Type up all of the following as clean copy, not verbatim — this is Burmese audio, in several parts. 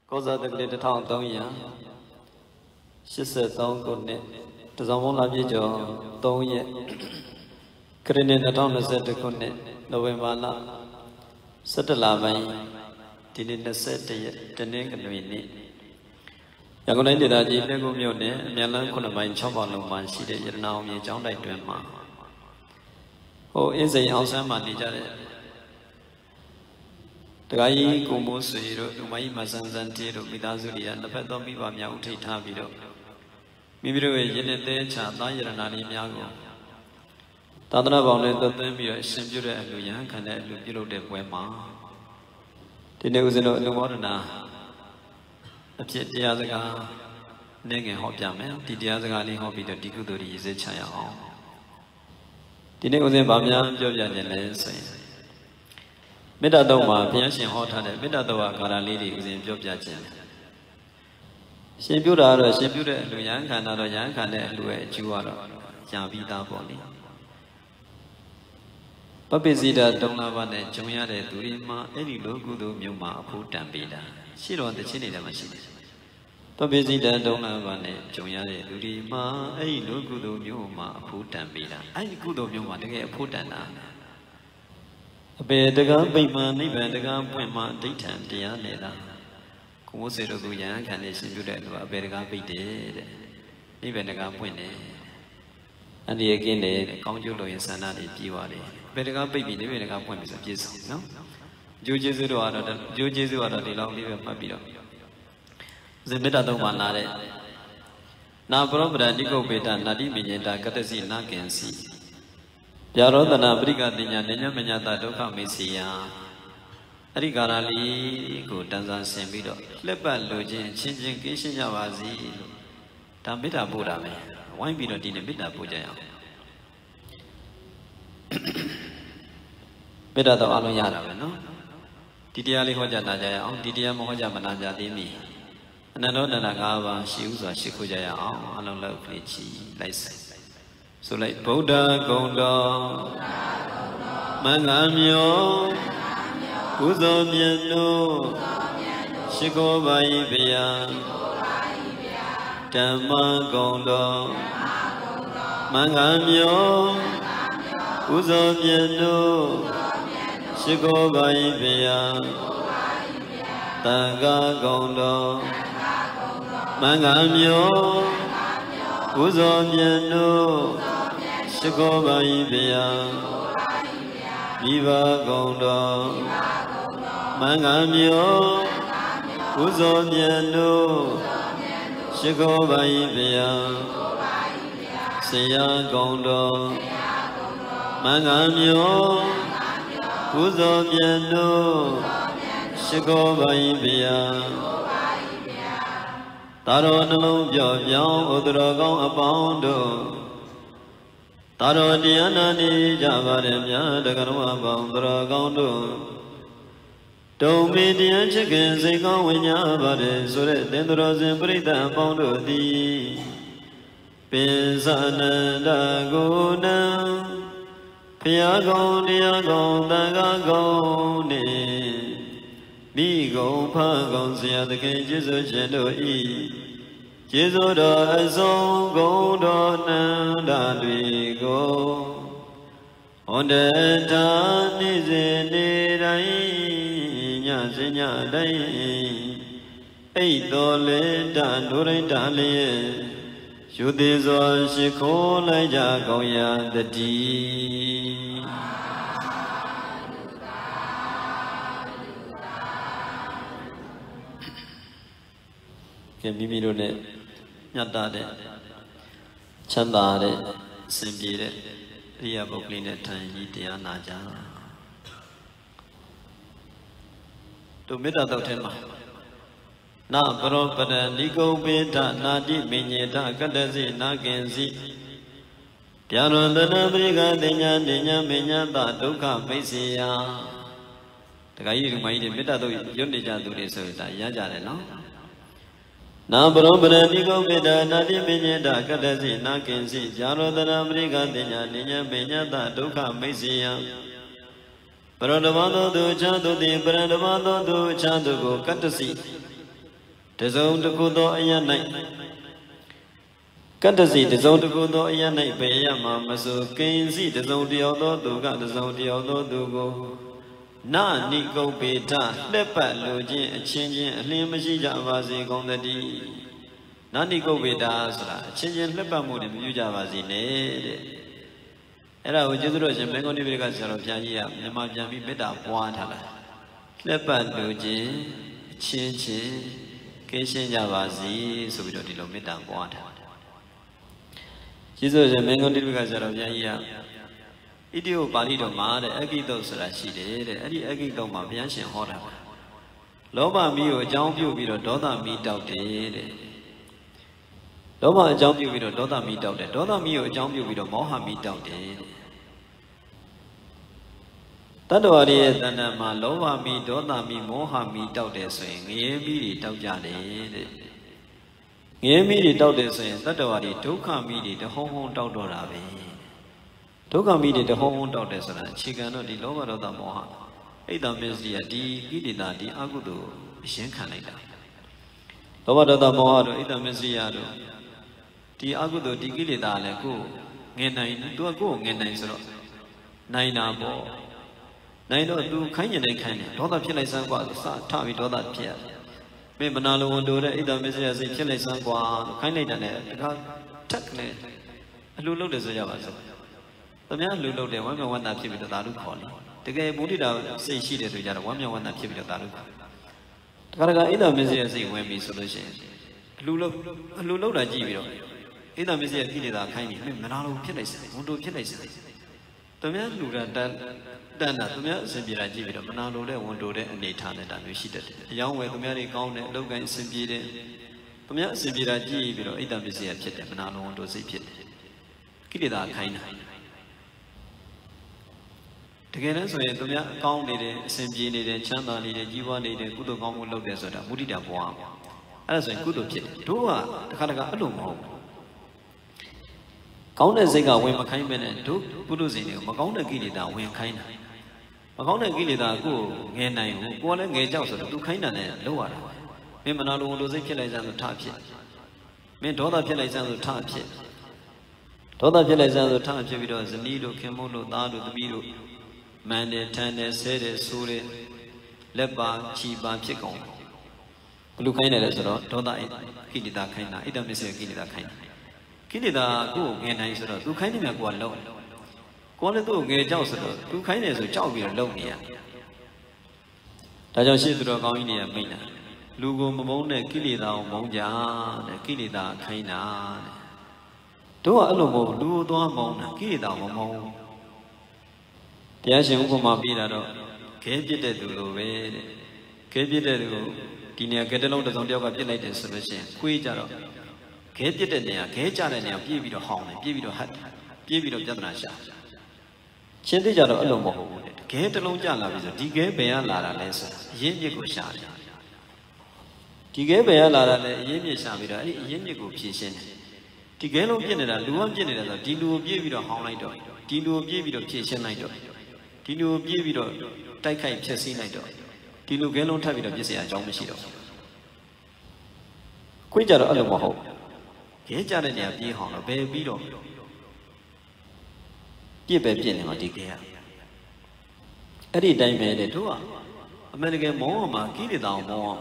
có giờ được để thằng tông nhá sẽ sợ tông còn nè từ giờ muốn làm gì cho tông nhé cái này là thằng nó sẽ được còn nè đâu về mà là sẽ được làm vậy thì nên nó sẽ được cho nên cái này nèอย่างคนนั้นเดี๋ยวจีนเนี่ยก็มีอยู่เนี่ยมีอะไรคนละไม่ชอบบอกลงมาสิเดี๋ยวเรามีจ้องได้ด้วยมาโอ้อินเสียงเอาเสียงมาดีจ้ะเลยแต่ก็ยิ่งกูมุ่งสื่อรู้ดูไม่มาสั่งสั่งที่รู้มีตาสุริยันแล้วเพื่อต้องมีความยาวที่ท่าบิดมีบิดเย็นเตชะตายรนาลีมีอากูตาตนาบอกเลยตัวเต็มมีสิ่งจุดเรื่องลุยขันเรื่องพิโรเด็กเวมาที่เนี่ยอุตส่าห์ลุงบอกนะอภิเษกสกาเนี่ยเงี้ยหอบอย่างไหมที่เดียสกาลีหอบบิดดีกุฎรีเสชายเอาที่เนี่ยอุตส่าห์บางอย่างเจ้าอย่างเนี่ยสิเมตตาตัวมาเพียงเสียงหอบท่าเนี่ยเมตตาตัวการาลีดีอุตส่าห์เจ้าอย่างเช่นเสียงพิวดาร์เสียงพิวเดลุยขันนาร์ยังขันเนี่ยลุยจิวาร์ยาบิดาบอนี่ปปิสิดาตรงลาวันเนี่ยจงยาเดตุริมาเอริโลกุโดมิวมาพูดตัมปีดาရှိတော်တဲ့ချင်းနေတယ်မရှိတယ်။ပပိစိတံတုံးလာပါနဲ့ဂျုံရတဲ့လူဒီမှာအဲ့ဒီလူကုသိုလ်မျိုးမှာအဖို့တန်ပေးတာ။အဲ့ဒီကုသိုလ်မျိုးမှာတကယ်အဖို့တန်တာ။အပေတကားပိမှန်နိဗ္ဗာန်တကားပွင့်မှဒိဋ္ဌံတရားနေတာ။ကိုမိုးစေတို့ကယဟန်ခံနေရှင်ပြုတဲ့လူကအပေတကားပိတယ်တဲ့။နိဗ္ဗာန်တကားပွင့်တယ်။အန္တရာယ်ကင်းတယ်ကောင်းကျိုးလို့ရင်ဆန္ဒတွေပြေးသွားတယ်။အပေတကားပိပြီးနိဗ္ဗာန်တကားပွင့်ပြီဆိုပြည့်စုံနော်။ကျိုးကျေးဇူးတော်ကတော့ကျိုးကျေးဇူးကတော့ဒီလောက်လေးပဲမှတ်ပြီးတော့ဇေမေတ္တာသုံးပါလာတဲ့နာပရောပဒတိကုပ္ပေတနာတိမိညေတာကတ္တစီနာကင်စီပြရောတနာပရိကတိညာနေညမညတာဒုက္ခမေစီယအဲ့ဒီကာရလေးကိုတန်ဆာဆင်ပြီးတော့လက်ပတ်လိုခြင်းချင်းချင်းကင်းရှင်းကြပါစေလို့ဒါမေတ္တာပို့တာပဲဝိုင်းပြီးတော့ဒီနေ့မေတ္တာပို့ကြရအောင်မေတ္တာတော့အလုံးရတာပဲနော်ဒီတရားလေးဟောကြားနာကြရအောင်ဒီတရားမဟောကြားမနာကြသေးမီအနန္တောတဏ္ဍ၅ပါးရှိဥစွာရှိခိုးကြရအောင်အလုံးလောက်ပြည့်ချီလိုက်ဆိုင်ဆိုလိုက်ဗုဒ္ဓဂုံတော်မင်္ဂမျိုးကုသိုလ်မြတ်တို့ရှိခိုးပါ၏ဗျာဓမ္မဂုံတော်မင်္ဂမျိုးကုသိုလ်မြတ်တို့ရှိခိုးပါ၏ဗျာတန်ခါကုံတော်မင်္ဂမျိုးကုသိုလ်မြတ်တို့ရှိခိုးပါ၏ဗျာမိဘကုံတော်မင်္ဂမျိုးကုသိုလ်မြတ်တို့ရှိခိုးပါ၏ဗျာဆရာကုံတော်မင်္ဂမျိုးကုသိုလ်မြတ်တို့ရှိခိုးပါ၏ဗျာသာတော်နှလုံးပြော့ပြောင်းဥဒရောကောင်းအပေါင်းတို့သာတော်တရားနာနေကြပါရမြတ်တကရဝပေါင်းသရောကောင်းတို့တုံမေတရားချစ်ခင်စိတ်ကောင်းဝင်ကြပါရဆိုတဲ့သင်္သရောစဉ်ပရိသတ်အပေါင်းတို့သည်ပိစနန္ဒကိုနံဖျားကောင်းတရားကောင်းတန်ခါကောင်းနေမိကုံဖကောင်းဆရာသခင်ကျေးဇူးရှင်တို့ဤကျေးဇူးတော်အစုံဂုဏ်တော်နန္ဒတွေကိုဟောတတာနေ့စဉ်နေ့တိုင်းညစဉ်ညတိုင်းအိတ်တော်လေတဒုရိတလေးယူသေးစွာရှိခိုးလိုက်ကြကောင်းရာတည်းကဲမိမိတို့နဲ့မြတ်တာတဲ့ချမ်းသာတဲ့အစဉ်ပြေတဲ့အရိယာပုဂ္ဂလိနဲ့ထိုင်ကြီးတရားနာကြတို့မေတ္တာတော်ထဲမှာနာပရောပဒံဒီကုံပေတနာတိမိညေတကတ္တစီနာကင်စီပြာရွန်တနာပရိကတိညာတိညာမိညာတဒုက္ခမိတ်စီယတခါကြီးဒီမကြီးတွေမေတ္တာတော်ရွတ်နေကြသူတွေဆိုတာရကြတယ်နော်နာပရောပဒံဒီကုံပေတနာတိမိညေတကတ္တစီနာကင်စီပြာရွန်တနာပရိကတိညာတိညာမိညာတဒုက္ခမိတ်စီယပရဓမ္မသောသူချမ်းသူတိပရဓမ္မသောသူချမ်းသူကိုကတ္တစီ Tezon to go though a night. Courtesy, the zone to go though a night, Bayama, Maso, Kainzi, the zone the other, do got the zone the other, do go. Na Nico Beta, Lepa, Login, changing a limaji Javasi on the D. Na Nico Beta, changing Lepa mood in Javasi, ne. Era o Judro, and Bengoni Vegas of Jania, the Majami Beta, Water. Lepa, Login, changing, Kishin Javasi, so we don't know Meta, water. Jesus and Bengoni Vegas of Jania. Idio Balido Ma, the Agito Sarashi, the Agito Mabian Hora. Loba Mio, John View with a daughter meet out the Loba John View with a daughter meet out the daughter Mio, John View with a Moha meet out the Tadori, Tanama, Loba me, daughter me, Moha meet out the swing, Yemi, Taujani. Yemi, daughter saying, Tadori, Toka me, the home Taudorabi. Toka meet the home daughters and chicken or the lower of the Moha. Ada means the Gidida, the Agudu, Shenkanida. Lower of the Moha, Ada means the Agudu, the Gidida, Lago, Genine, do a go, Genine, Nina Bo. Nino do kind and kind, Dota Pilasan was, Tavi Dota Pia. Memanalo will do the Ada means as a Pilasan was, kindly than it, Tucknet, Lulu is a Javasa. The man who looked at 1 1 that people that are calling. The guy booted out, say she did to each other 1 1 that people that are. Karaga either Messiah say when we solution. Lulo da Givio. Either Messiah did that kind of Manalo Pilis, Mundo Pilis. The man who ran Dana, the man Sibira Givio, Manalo, Mundo, and Nathan and we she did. Young with the Mary Gown, Logan Sibira. The man Sibira Givio, either Messiah Pit, Manalo, Mundo Sipit. Kidida kind of. Together, so you count it, Simji needed, Chanda needed, Jiva needed, good of Gomu look as a Mudida Boam. As a good of Pit, Dua, the Karaga Alumo. Count as they got when Makaiman and two, Buduzin, Makona Gilida, when kind. Makona Gilida go, Genai, go and get out of two kind and lower. Memanalo was a killer as the top yet. Men Doda Pillars and the top yet. Doda Pillars and the top yet was the needle, Kemono, Dado, the Mido. Mande, Tande, Sede, Sure, Leba, Chiba, Chicon. Lukaina is a Doda, Kilida Kaina, Ida Missy Kilida Kaina. Kilida, go, and I said, Lukaina go alone. Quality get Joseph, Lukaina is a job we are alone here. Tajoshidro Goinia Mina, Lugo Mamone, Kilida, Monja, the Kilida Kaina. Do a lobo, do a mona, Kilida, Momo. The Asian Goma Bidado, Kapi de Dube, Kapi de Dina Catalon does on the other delighted solution, Quijaro, Kapi de Nia, Kajana, give it a home, give it a hut, give it a Jamanasha. Chendijaro Alomo, Katalon Jala is a Dige Bea Lara less, Yeniko Shari. Tige Bea Lara, Yemi Samira, Yeniko Pishin. Tigelo General, Luan General, Dilu gave it a home night, Dilu gave it a Pishin night. Dilu gave it a Taikai Chessy night. Dilu Gelon Tabit of Jessia John Michido. Quijaro Alomo. Kajarania Bihon, a baby. Give a gin or decay. Eddie Diamond, a tour. American Moma, give it down more.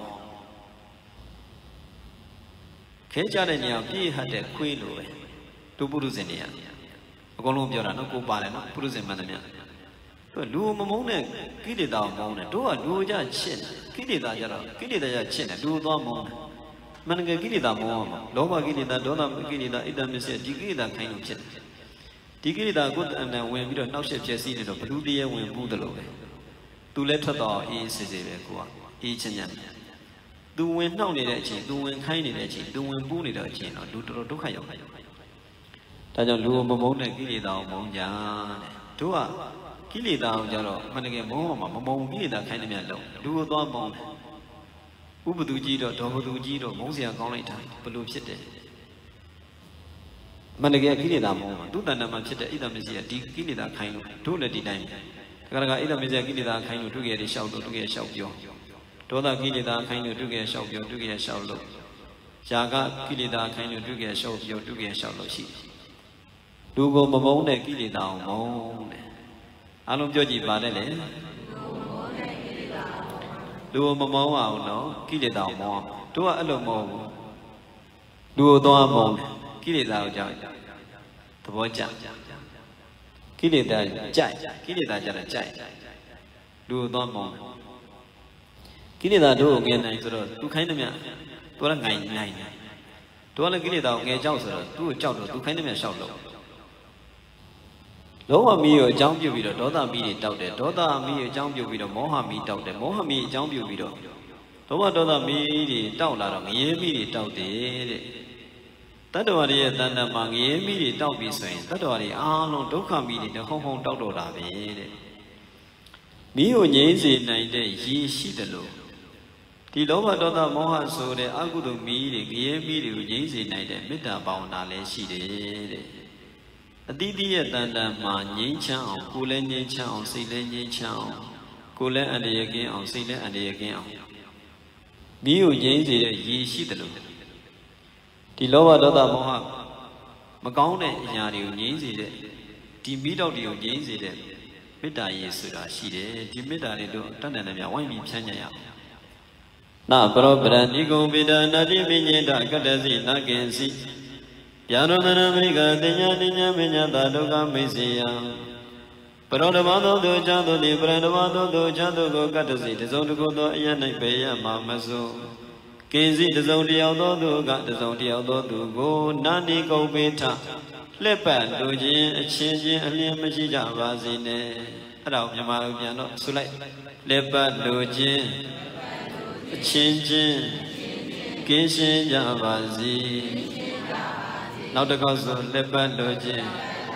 Kajarania B had a queen to Buruzania. Columbia, no Kupana, Buruzin Manania. Do Mamone, give it down more, do a do ya chin, give it a chin, do the moon. Manga give it a more, Loma give it a donor, give it a Idamissia, give it a kind of chin. Tigida good and when we don't know shape Jessie of Ludia when Budalo. To let her door is each and yan. Do when no need a chin, do when kind in a chin, do when bullied a chin or do to Hayo. Tajan Lu Momona Gilida Monja. Tua Gilida Jaro, Managam Moma, Momon Gilida kind of yellow. Do a dog bone. Ubudu Gido, Tobudu Gido, Mosia Golita, Pulu City. Managa Kilida Moma, do the number either Mizia, Kilida kind of 2 time. Karaga either Mizia Kilida kind of to get a shout or to get a shout. ဒေါသကိလေသာခိုင်းလို့ဒုက္ခလျှောက်ပြောဒုက္ခလျှောက်လို့ယာကကိလေသာခိုင်းလို့ဒုက္ခလျှောက်ပြောဒုက္ခလျှောက်လို့ရှိလူကိုမမုန်းတဲ့ကိလေသာအောင်မုန်းတယ်အလုံးပြောကြည့်ပါတယ်လေလူကိုမမုန်းအောင်နော်ကိလေသာအောင်မုန်းတို့ကအဲ့လိုမဟုတ်ဘူးလူကိုသွားမုန်းတယ်ကိလေသာကိုကြောက်သဘောကျကိလေသာကြိုက်ကိလေသာကြတာကြိုက်လူကိုသွားမုန်းကိလေသာတို့ကိုငယ်နိုင်ဆိုတော့သူခိုင်းသမျှသူကငိုင်နိုင်တယ်တို့ကလည်းကိလေသာကိုငယ်ကြောက်ဆိုတော့သူ့ကိုကြောက်တော့သူခိုင်းသမျှရှောက်လို့လောဘမီးကိုအကြောင်းပြုပြီးတော့ဒေါသမီးတွေတောက်တယ်ဒေါသမီးကိုအကြောင်းပြုပြီးတော့မောဟမီးတောက်တယ်မောဟမီးအကြောင်းပြုပြီးတော့လောဘဒေါသမီးတွေတောက်လာတော့ငရဲမီးတွေတောက်တယ်တဲ့တတ္တဝါတွေရဲ့တဏ္ဍာမှာငရဲမီးတွေတောက်ပြီးဆိုရင်တတ္တဝါတွေအားလုံးဒုက္ခမီးတွေဟုံဟုံတောက်တော့တာပဲတဲ့မီးကိုငြိမ်းစေနိုင်တဲ့ရည်ရှိတယ်လို့ဒီလောဘဒေါသမောဟဆိုတဲ့အကုသိုလ်မီးတွေငရဲမီးတွေကိုငြိမ်းစေနိုင်တဲ့မေတ္တာဘာဝနာလည်းရှိတယ်တဲ့အတိတိရဲ့တန်တန်မှာငြိမ်းချမ်းအောင်ကိုယ်လည်းငြိမ်းချမ်းအောင်စိတ်လည်းငြိမ်းချမ်းအောင်ကိုယ်လည်းအန္တရာယ်ကင်းအောင်စိတ်လည်းအန္တရာယ်ကင်းအောင်မီးကိုငြိမ်းစေတဲ့ရည်ရှိတယ်လို့ဒီလောဘဒေါသမောဟမကောင်းတဲ့အရာတွေကိုငြိမ်းစေတဲ့ဒီမီးတောက်တွေကိုငြိမ်းစေတဲ့မေတ္တာရည်ဆိုတာရှိတယ်ဒီမေတ္တာတွေတို့တန်တန်နဲ့များဝိုင်းပြီးဖြန်းကြရအောင်နာပရောပရဏိကုံပိဒနာတိမိညေတကတ္တစီနာကင်စီဗျာရောတနာမိကတင်ညာတင်ညာမညာတာဒုက္ခမိစေယံပရောဓမသောသူချမ်းသူတိပရဏဓမသောသူချမ်းသူကိုကတ္တစီတစုံတစ်ခုသောအရ၌ပေရမှာမစိုးကိဉ္စီတစုံတယောက်သောသူကတစုံတယောက်သောသူကိုနာတိကုံပိထလက်ပတ်လူချင်းအချင်းချင်းအလျင်းမရှိကြပါစေနဲ့အဲ့ဒါကိုမြန်မာလိုပြန်တော့ဆိုလိုက်လက်ပတ်လူချင်းအချင်းချင်းကင်းရှင်းကြပါစေနောက်တစ်ခေါက်ဆိုလက်ပတ်လူချင်း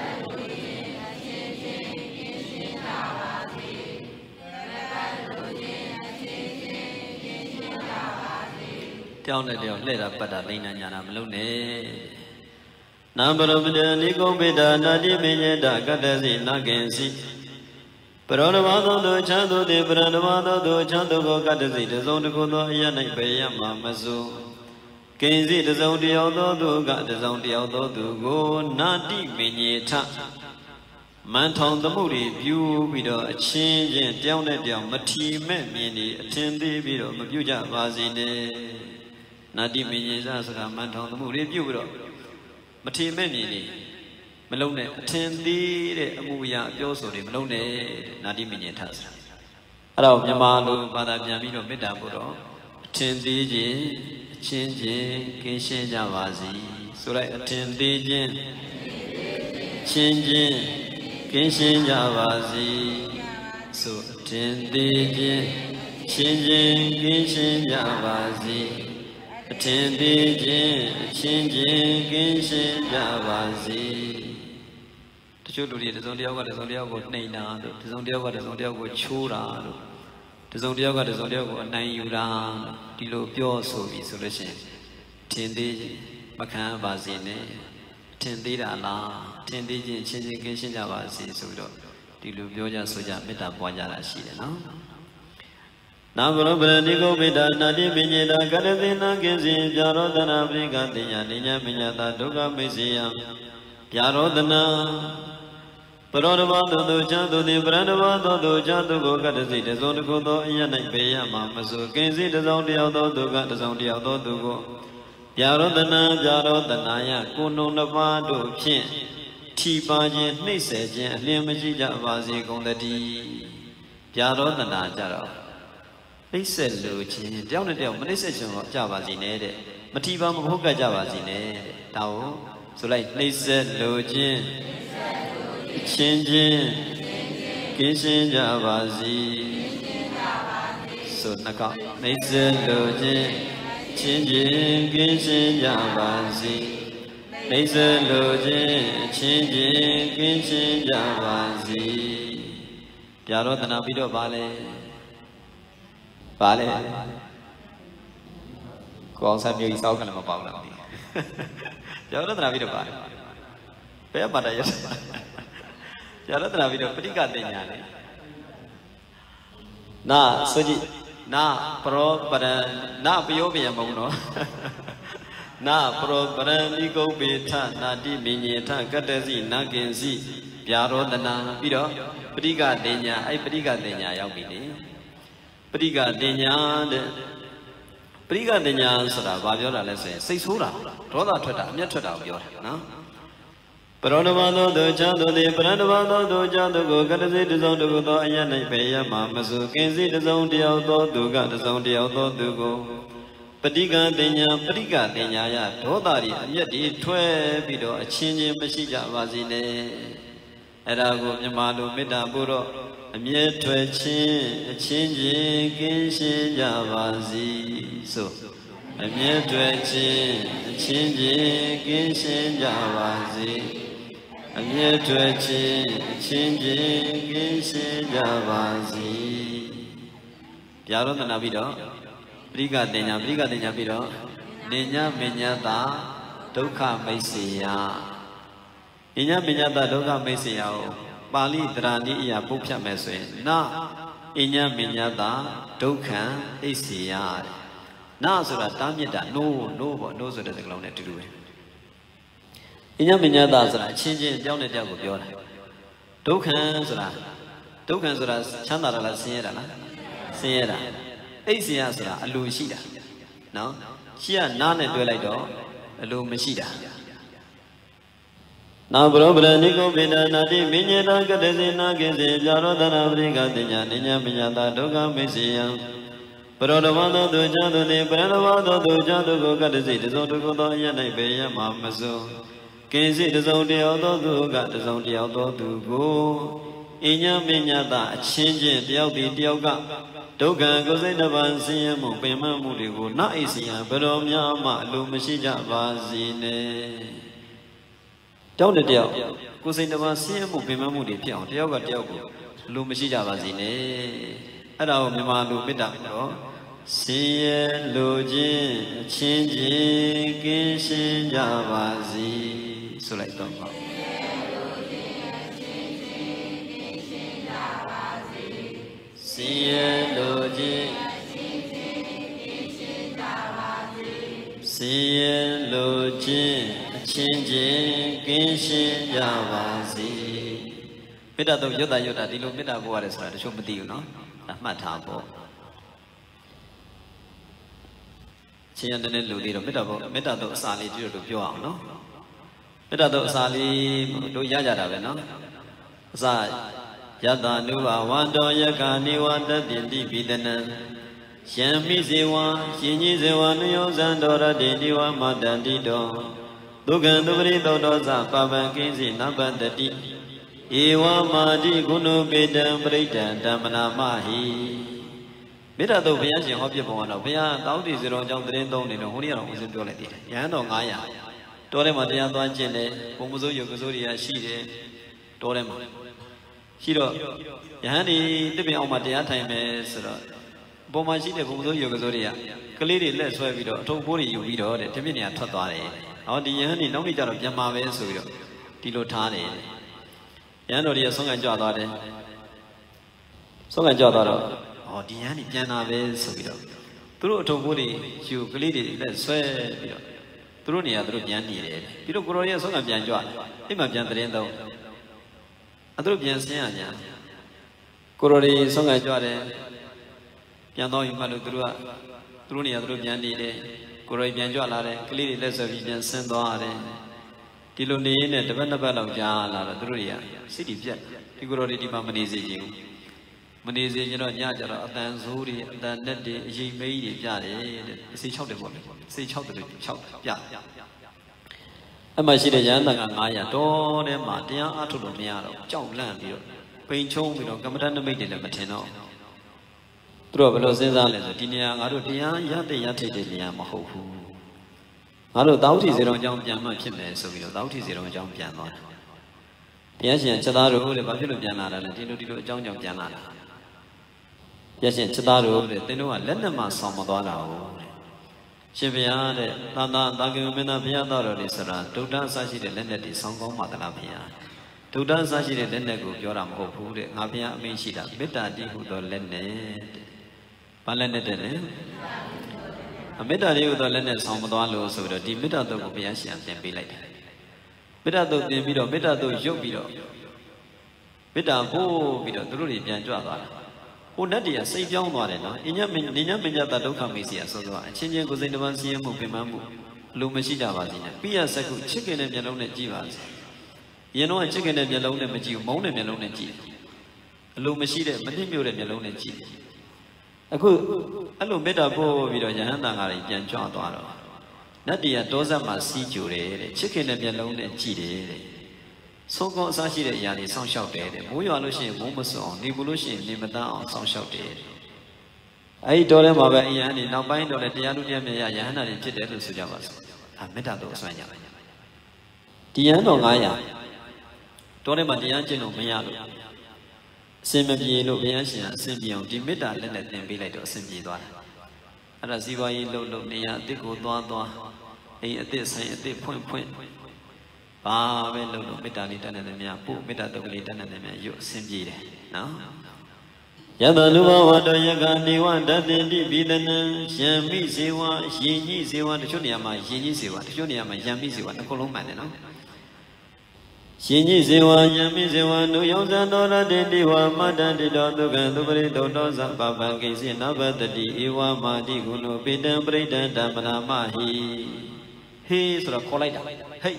တောင်းတဲ့တောင်းလှဲ့တာပတ်တာလိမ့်နာညာတာမလုပ်နဲ့နာပရပဒနိကုံပိဒနာတိမေညတကတ္တစီနာကင်စီပရောဓမသောသူချမ်းသူတိပရဓမသောသူချမ်းသူကိုကတ္တစီတစုံတစ်ခုသောအရ၌ပေရမှာမစိုးကိဉ္စီတစုံတယောက်သောသူကတစုံတယောက်သောသူကိုနာတိမေညေထမန်ထောင်သမှုတွေပြုပြီးတော့အချင်းချင်းတယောက်နဲ့တယောက်မထီမဲ့မြင်နေအထင်သေးပြီးတော့မပြုကြပါစေနဲ့နာတိမေညေစဆိုတာမန်ထောင်သမှုတွေပြုပြီးတော့မထီမဲ့မြင်နေမလုံးနဲ့အထင်သေးတဲ့အမှုရာအပြောဆိုတွေမလုံးနဲ့နာတိမေညေထဆိုတာအဲ့တော့မြန်မာလိုဘာသာပြန်ပြီးတော့မေတ္တာပို့တော့အထင်သေးခြင်းအချင်းချင်းကင်းရှင်းကြပါစေဆိုလိုက်အထင်သေးခြင်းချင်းချင်းကင်းရှင်းကြပါစေဆိုအထင်သေးခြင်းချင်းချင်းကင်းရှင်းကြပါစေအထင်သေးခြင်းအချင်းချင်းကင်းရှင်းကြပါစေတချို့လူတွေတစုံတယောက်ကတစုံတယောက်ကိုနှိမ်တာတို့တစုံတယောက်ကတစုံတယောက်ကိုချိုးတာတို့တစုံတယောက်ကတစုံတယောက်ကိုအနိုင်ယူတာဒီလိုပြောဆိုပြီးဆိုလို့ရှိရင်ထင်သေးမခံပါစေနဲ့ထင်သေးတာလားထင်သေးခြင်းချင်းချင်းကင်းရှင်းကြပါစေဆိုပြီးတော့ဒီလိုပြောကြဆိုကြမေတ္တာပွားကြတာရှိတယ်နော်နာဘရောပရဏိကိုပိဒနာတိပိညေတာကတ္တသေနာကင်းစီပြရောတနာပရိကတိညာနိညာမညာတာဒုက္ခမိစေယံပြရောတနာပရောဓမသောသူချမ်းသူတိပရဏဓမသောသူချမ်းသူကိုကတ္တစီတစုံတစ်ခုသောအရ၌ပေရမှာမစိုးကိဉ္စီတစုံတယောက်သောသူကတစုံတယောက်သောသူကိုပြရောတနာယကိုနှုံတစ်ပါးတို့ဖြင့်ထီပါခြင်းနှိမ့်ဆက်ခြင်းအလင်းမရှိကြပါစေကုန်သတည်းပြရောတနာကြတော့နှိမ့်ဆက်လို့ခြင်းတယောက်နဲ့တယောက်မနှိမ့်ဆက်ခြင်းကြပါစေနဲ့တဲ့မထီပါမဖုတ်ကကြပါစေနဲ့ဒါကိုဆိုလိုက်နှိမ့်ဆက်လို့ခြင်းချင်းချင်းကင်းရှင်းကြပါစေဆိုနှကောက်နှိမ့်ဆက်လို့ခြင်းချင်းချင်းကင်းရှင်းကြပါစေနှိမ့်ဆက်လို့ခြင်းချင်းချင်းကင်းရှင်းကြပါစေပြရောတနာပြီးတော့ပါလေကိုအောင်ဆန်းမျိုးကြီးစောက်ကလည်းမပေါက်လားပြရောတနာပြီးတော့ပါဘယ်မှာတည်းရပြရောတနာပြီးတော့ပဋိကတင်ညာလေနာဆိုကြည့် na pro paran na piobiya mauno na pro paran nigo betha na di minyetha katasi na kinsi byarodana bido Priga denya ai priga denyaရောက်ပြီလေPriga denyaတဲ့Priga denyaဆိုတာဘာပြောတာလဲဆိုရင်စိတ်ဆိုးတာဒေါသထွက်တာအမျက်ထွက်တာကိုပြောတာနော်ပရောဏမသောသူချမ်းသူသည်ပရဏမသောသူချမ်းသူကိုကတစိတစုံတခုသောအယ၌ပေရမှာမစုကင်းစိတစုံတယောက်သောသူကတစုံတယောက်သောသူကိုပဋိကတင်ညာပဋိကတင်ညာယဒေါသဤအမျက်ဤထွက်ပြီးတော့အချင်းချင်းမရှိကြပါစေနဲ့အဲ့ဒါကိုမြန်မာလိုမေတ္တာပို့တော့အမျက်ထွက်ခြင်းအချင်းချင်းကင်းရှင်းကြပါစေဆိုအမျက်ထွက်ခြင်းအချင်းချင်းကင်းရှင်းကြပါစေအမျက်ထွက်ခြင်းအချင်းချင်းကင်းရှင်းကြပါစေဗျာရောသနာပြီးတော့ပရိကတင်ညာပြီးတော့နေညာမညာတာဒုက္ခမိတ်စေယနေညာမညာတာဒုက္ခမိတ်စေယကိုပါဠိတရာနိအရာပုတ်ဖြတ်မယ်ဆိုရင်နာအညာမညာတာဒုက္ခံဣစေယနာဆိုတာတားမြစ်တာနိုးပေါ့နိုးဆိုတဲ့စကားလုံးနဲ့တူတူပဲအညာမညာတာဆိုတာအချင်းချင်းကြောင်းတဲ့ကြောက်ကိုပြောတာဒုက္ခံဆိုတာချမ်းသာတာလားဆင်းရဲတာလားဆင်းရဲတာဣစေယဆိုတာအလိုရှိတာနော်ရှိရနားနဲ့တွဲလိုက်တော့အလိုမရှိတာနာဘရောပရဏိကုပိဏနာတိမိညေတကတစေနာကိစေပြရောတနာပရိကတိညာနိညာမညာတာဒုက္ခမိစေယံပရောဓမသောသူချမ်းသူသည်ပရဏဝသောသူချမ်းသူကိုကတစေတစုံတခုသောအရ၌ပေရမှာမစုံကိစေတစုံတယောက်သောသူကတစုံတယောက်သောသူကိုအညာမညာတာအချင်းချင်းတယောက်ဒီတယောက်ကဒုက္ခကိုယ်စိတ်တစ်ပါးဆင်းရဲမှုပင်မမှုတွေကိုနာဣစီယံဘရောများမှအလိုမရှိကြပါစေနဲ့တောင်းတဲ့တယောက်ကိုယ်စိတ်တစ်ပါးဆင်းရဲမှုပင်မမှုတွေဖြစ်အောင်တယောက်ကတယောက်ကိုအလိုမရှိကြပါစေနဲ့အဲ့ဒါကိုမြန်မာလူမေတ္တာတော့ဆင်းရဲလိုခြင်းအချင်းချင်းကင်းရှင်းကြပါစေဆိုလိုက်တော့ပါဆင်းရဲလိုခြင်းဆင်းရဲလိုခြင်းအချင်းချင်းကင်းရှင်းကြပါစေမေတ္တာတော့ရွတ်တာဒီလိုမေတ္တာပို့ရတယ်ဆိုတာတချို့မသိဘူးနော်အမှတ်ထားပေါ့ချင်းရတဲ့လူတွေတော့မေတ္တာတော့အစာလေးကြည့်လို့ပြောအောင်နော်မေတ္တာတော့အစာလေးတို့ရကြတာပဲနော်အစာယတနုဘဝန္တောယက္ခနိဝတတိတိပိတနံယံမိဇေဝံရှင်ကြီးဇေဝနယောဇံတော်ရတိတိဝမတန္တိတောဒုက္ခံသူပရိသောတောသပပံကိဉ္စီနပတတိဧဝမာတိကုဏုပေတံပရိဒံဓမ္မနာမဟိမေတ္တာတော့ဘုရားရှင်ဟောပြပုံကတော့ဘုရားတောင်းတစေတော်ကြောင့်သတင်းသုံးနေတော့ဟိုနေ့ကတော့ဦးဇင်းပြောလိုက်သေးတယ်ယဟန်တော်900တောထဲမှာတရားသွားကျင့်တယ်ဘုံမစိုးယုတ်ကစိုးတွေကရှိတယ်တောထဲမှာရှိတော့ယဟန်ဒီတစ်ပင်အောင်မှာတရားထိုင်မယ်ဆိုတော့ပုံမှန်ရှိတဲ့ဘုံမစိုးယုတ်ကစိုးတွေကကလေးတွေလက်ဆွဲပြီးတော့အထုပ်ပိုးတွေယူပြီးတော့တဲ့တပြည့်နေရာထွက်သွားတယ်ဟောဒီယဟန်ဒီနောက်နေ့ကျတော့ပြန်มาပဲဆိုပြီးတော့ဒီလိုထားတယ်ယဟန်တော်တွေကဆုံးခံကြွသွားတယ်ဆုံးခံကြွသွားတော့ဟောဒီယဟန်ဒီပြန်လာပဲဆိုပြီးတော့သူတို့အထုပ်ပိုးတွေယူကလေးတွေလက်ဆွဲပြီးတော့သူတို့နေရာသူတို့ပြန်နေတယ်ပြီးတော့ကိုရောရဲ့ဆုံးခံပြန်ကြွအိမ်မှာပြန်သတင်းသုံးသူတို့ပြန်ဆင်းရညာကိုရောတွေဆုံးခံကြွတယ်ပြန်တော့ယူမှလို့သူတို့နေရာသူတို့ပြန်နေတယ်ကိုရောပြန်ကြွလာတယ်ကလေးတွေလက်ဆွဲပြီးပြန်ဆင်းသွားရတယ်ဒီလိုနေနဲ့တစ်ပတ်နှစ်ပတ်လောက်ကြာလာတော့သူတို့တွေကစိတ်တွေပြတ်ဒီကိုရောတွေဒီမှာမနေစေချင်ဘူးမနေစေချင်တော့ညကြတော့အတန်ဆိုးတွေအတန်နဲ့တွေအရင်မေးတွေပြတယ်တဲ့အစီ6တယ်ပေါ့လေအစီ6တယ်လို့6ပြအဲ့မှာရှိတဲ့ရဟန်းတန်က900တော်ထဲမှာတရားအထုတ်လို့မရတော့ကြောက်လန့်ပြီးတော့ပိန်ချုံပြီးတော့ကမ္မဋ္ဌာန်းနမိတ်တွေလည်းမထင်တော့သူတို့ဘယ်လိုစဉ်းစားလဲဆိုဒီနေရာငါတို့တရားရတဲ့ရထိတ်တဲ့နေရာမဟုတ်ဘူးငါတို့တောက်ထီစေတော်အကြောင်းပြန်မှဖြစ်မယ်ဆိုပြီးတော့တောက်ထီစေတော်အကြောင်းပြန်သွားတယ်တရားရှင်ချက်သားတို့တဲ့ဘာဖြစ်လို့ပြန်လာတာလဲဒီလိုအကြောင်းကြောင့်ပြန်လာတာတရားရှင်ချက်သားတို့တဲ့သင်တို့ကလက်နဲ့မှဆောင်မသွားတာဟုတ်ရှင်ဘုရားတဲ့သာဂေမင်းသားဘုရားတော်တွေဆိုတာဒုဒ္ဒအစရှိတဲ့လက်နဲ့တွေဆောင်းကောင်းပါသလားဘုရားဒုဒ္ဒအစရှိတဲ့လက်နဲ့ကိုပြောတာမဟုတ်ဘူးတဲ့ငါဘုရားအမိန့်ရှိတာမေတ္တာတိဟုသောလက်နဲ့ Balanette. A medal the Lennet Samadalo, so the Dimita do Piasian and be like. Beta do the video, beta do Jobito. Beta bo, Vito, Drury, Janjava. Who Nadia, say young one, in your Minata do come easier, so changing goes in the one CM Pimamu, Lumashida Vazina, Pia Saku, chicken and Yalone Jivas. You know a chicken and Yalone Maji, Mona Yalone G. Lumashida, Manimura Yalone G. A good, hello, better bo, Vito Yahana, Janjava. Nadia doza masi jure, chicken and Yalone G. So called Sashi Yani, some shouted, Muyaloshi, Momoson, Nibulushin, Nimada, some shouted. I told him about Yani, now bind on the Dianudia Yana and Jedel Sujavas. I met out those Maya. Diano Maya told him about the Angelo Mayalo. Simbi no Viasia, Simbion, Dimita, let them be like a Simbi. And as you are in low near Dico Doa, at this point. Ah, well, no, Metani done and the Yapu, Metadogli done and the you Simbi. Now Yadaluva, Yagani, one that they did Yami Siwa, Yini Siwa, the Juniama, Yini Siwa, the Juniama, Yami Siwa, the Colomban. Yini Siwa, Yami Siwa, no Yosa, Dora, Diva, Mada, the Dogan, the very Dodoza, Baba, Gazi, Nava, the Iwa, Madi, Gunu, Pidam, Breda, Damana, he is a collider. Hey.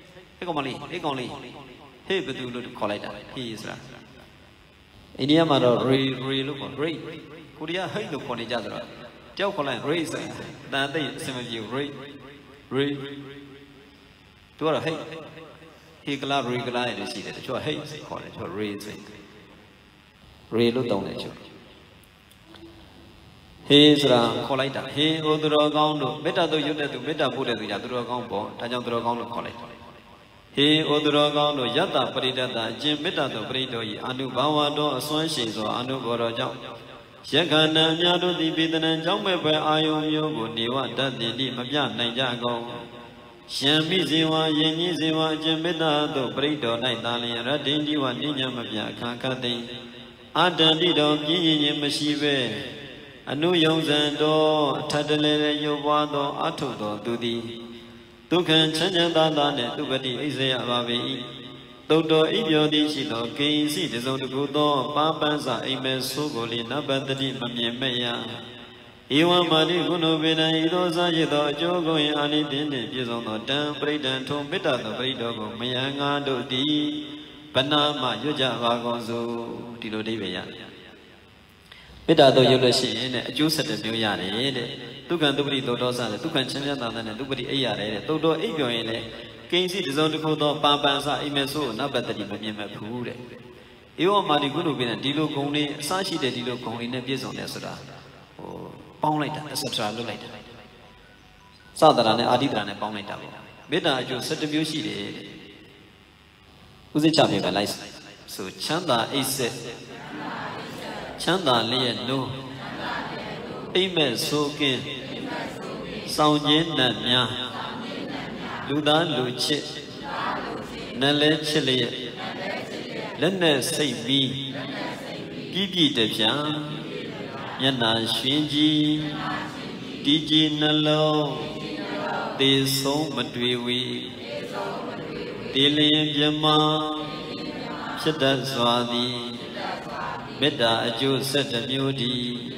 Hey, but you look call it. He is right. India Mado, look on Ray. Korea, hey, look on each other. Tell Colin, raise that they some of you, Ray. To a hey. He collaborated, I see that your hey, call it, your raising. Ray look down at you. He is a collider. He go to the ground, better do you to better put it to the ground, Tajan to the ground, call it. He Odrogan, Yata Pridata, Jim Meta to Prido, Anu Bawado, Swanshis or Anu Goroja. Shakana, Yadu, the Bidan and Jombe, Ayo, Yogo, Niwa, Dadi, Mabia, Najago. Shamiziwa, Yeniziwa, Jim Meta to Prido, Naitali, Radindiwa, Nina Mabia, Kakati. Adandido, Yin Mashive, Anu Yonzando, Tadale, Yovado, Atodo, Dudi. Dukan Chanjanda, Dubati, Isaiah Babi, Dodo, Idiodi, Shino, Gacy, the Zodugudo, Papanza, Amen, Sugoli, Nabandadi, Mamia. Iwan Madi, Gunobina, Idoza, Yido, Jogo, Ani, Dindi, Pizono, Dan, Braden, Tom, Beta, the Bredogo, Mayanga, Dodi, Panama, Yuja, Vagonzo, Tilo Divia. Beta, the Yulishi, Juice at the New Yard. Tukan Dubri Dodosa, Tukan Chanjana, and Dubri Ayare, Dodo Egoine, Casey is on the Kodo, Papansa, Imeso, Nabatadi, Mamma Pure. You are Marigunu bin and Dilo Koni, Sashi de Dilo Koni, and Piazon Esra, or Poundlight, etc. Lulite. Southern Adidran and Poundlight. Beta, you set the view she did. Who's the champion by license? So Chanda is Chanda Lea no. Amen, so again. Sound yin Namia Ludan Luchi Nale Chile Lene say me Gigi de Jan Yana Shinji DJ Nalo De So Madriwi Dili Yama Shada Swadi Meda Ajo Set a Mudi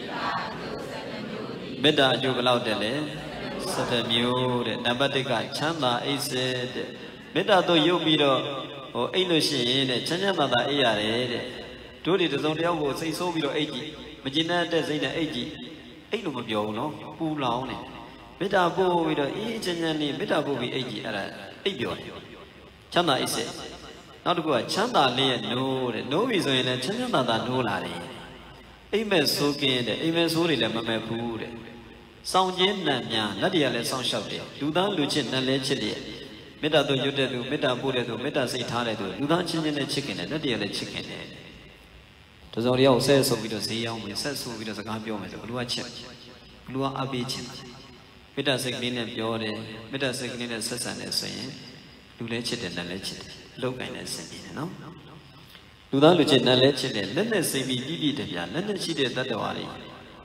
Meda Jugalao Dele, Satamio, Nabatica, Chanda, Acid, Meda do Yobiro, or Eloshi, Chanamada Eare, Tony the Zondio say so below 80, Magina does in 80, Ain't no, Poo Long, Meda Bo with a Ejanani, Meda Bo be 80 at 8. Chanda is it. Not to go at Chanda lay no reason in a Chanamada no lari. Amen so gained, Amen so Mama Poo. Sound yin Namia, Nadia let sound shouted. Do not Luchin and let chili. Meta do you do, Meta Buddha do, Meta say Tale do, do not chicken and chicken and Nadia let chicken. To the audio says so we don't see young, we said so we don't have your Blue chip, Blue Abichin. Meta Siglin and Yore, Meta Siglin and Sassan is saying, do let it and let it. Look and send no? Do not Luchin and let it, let us say me, let us see that the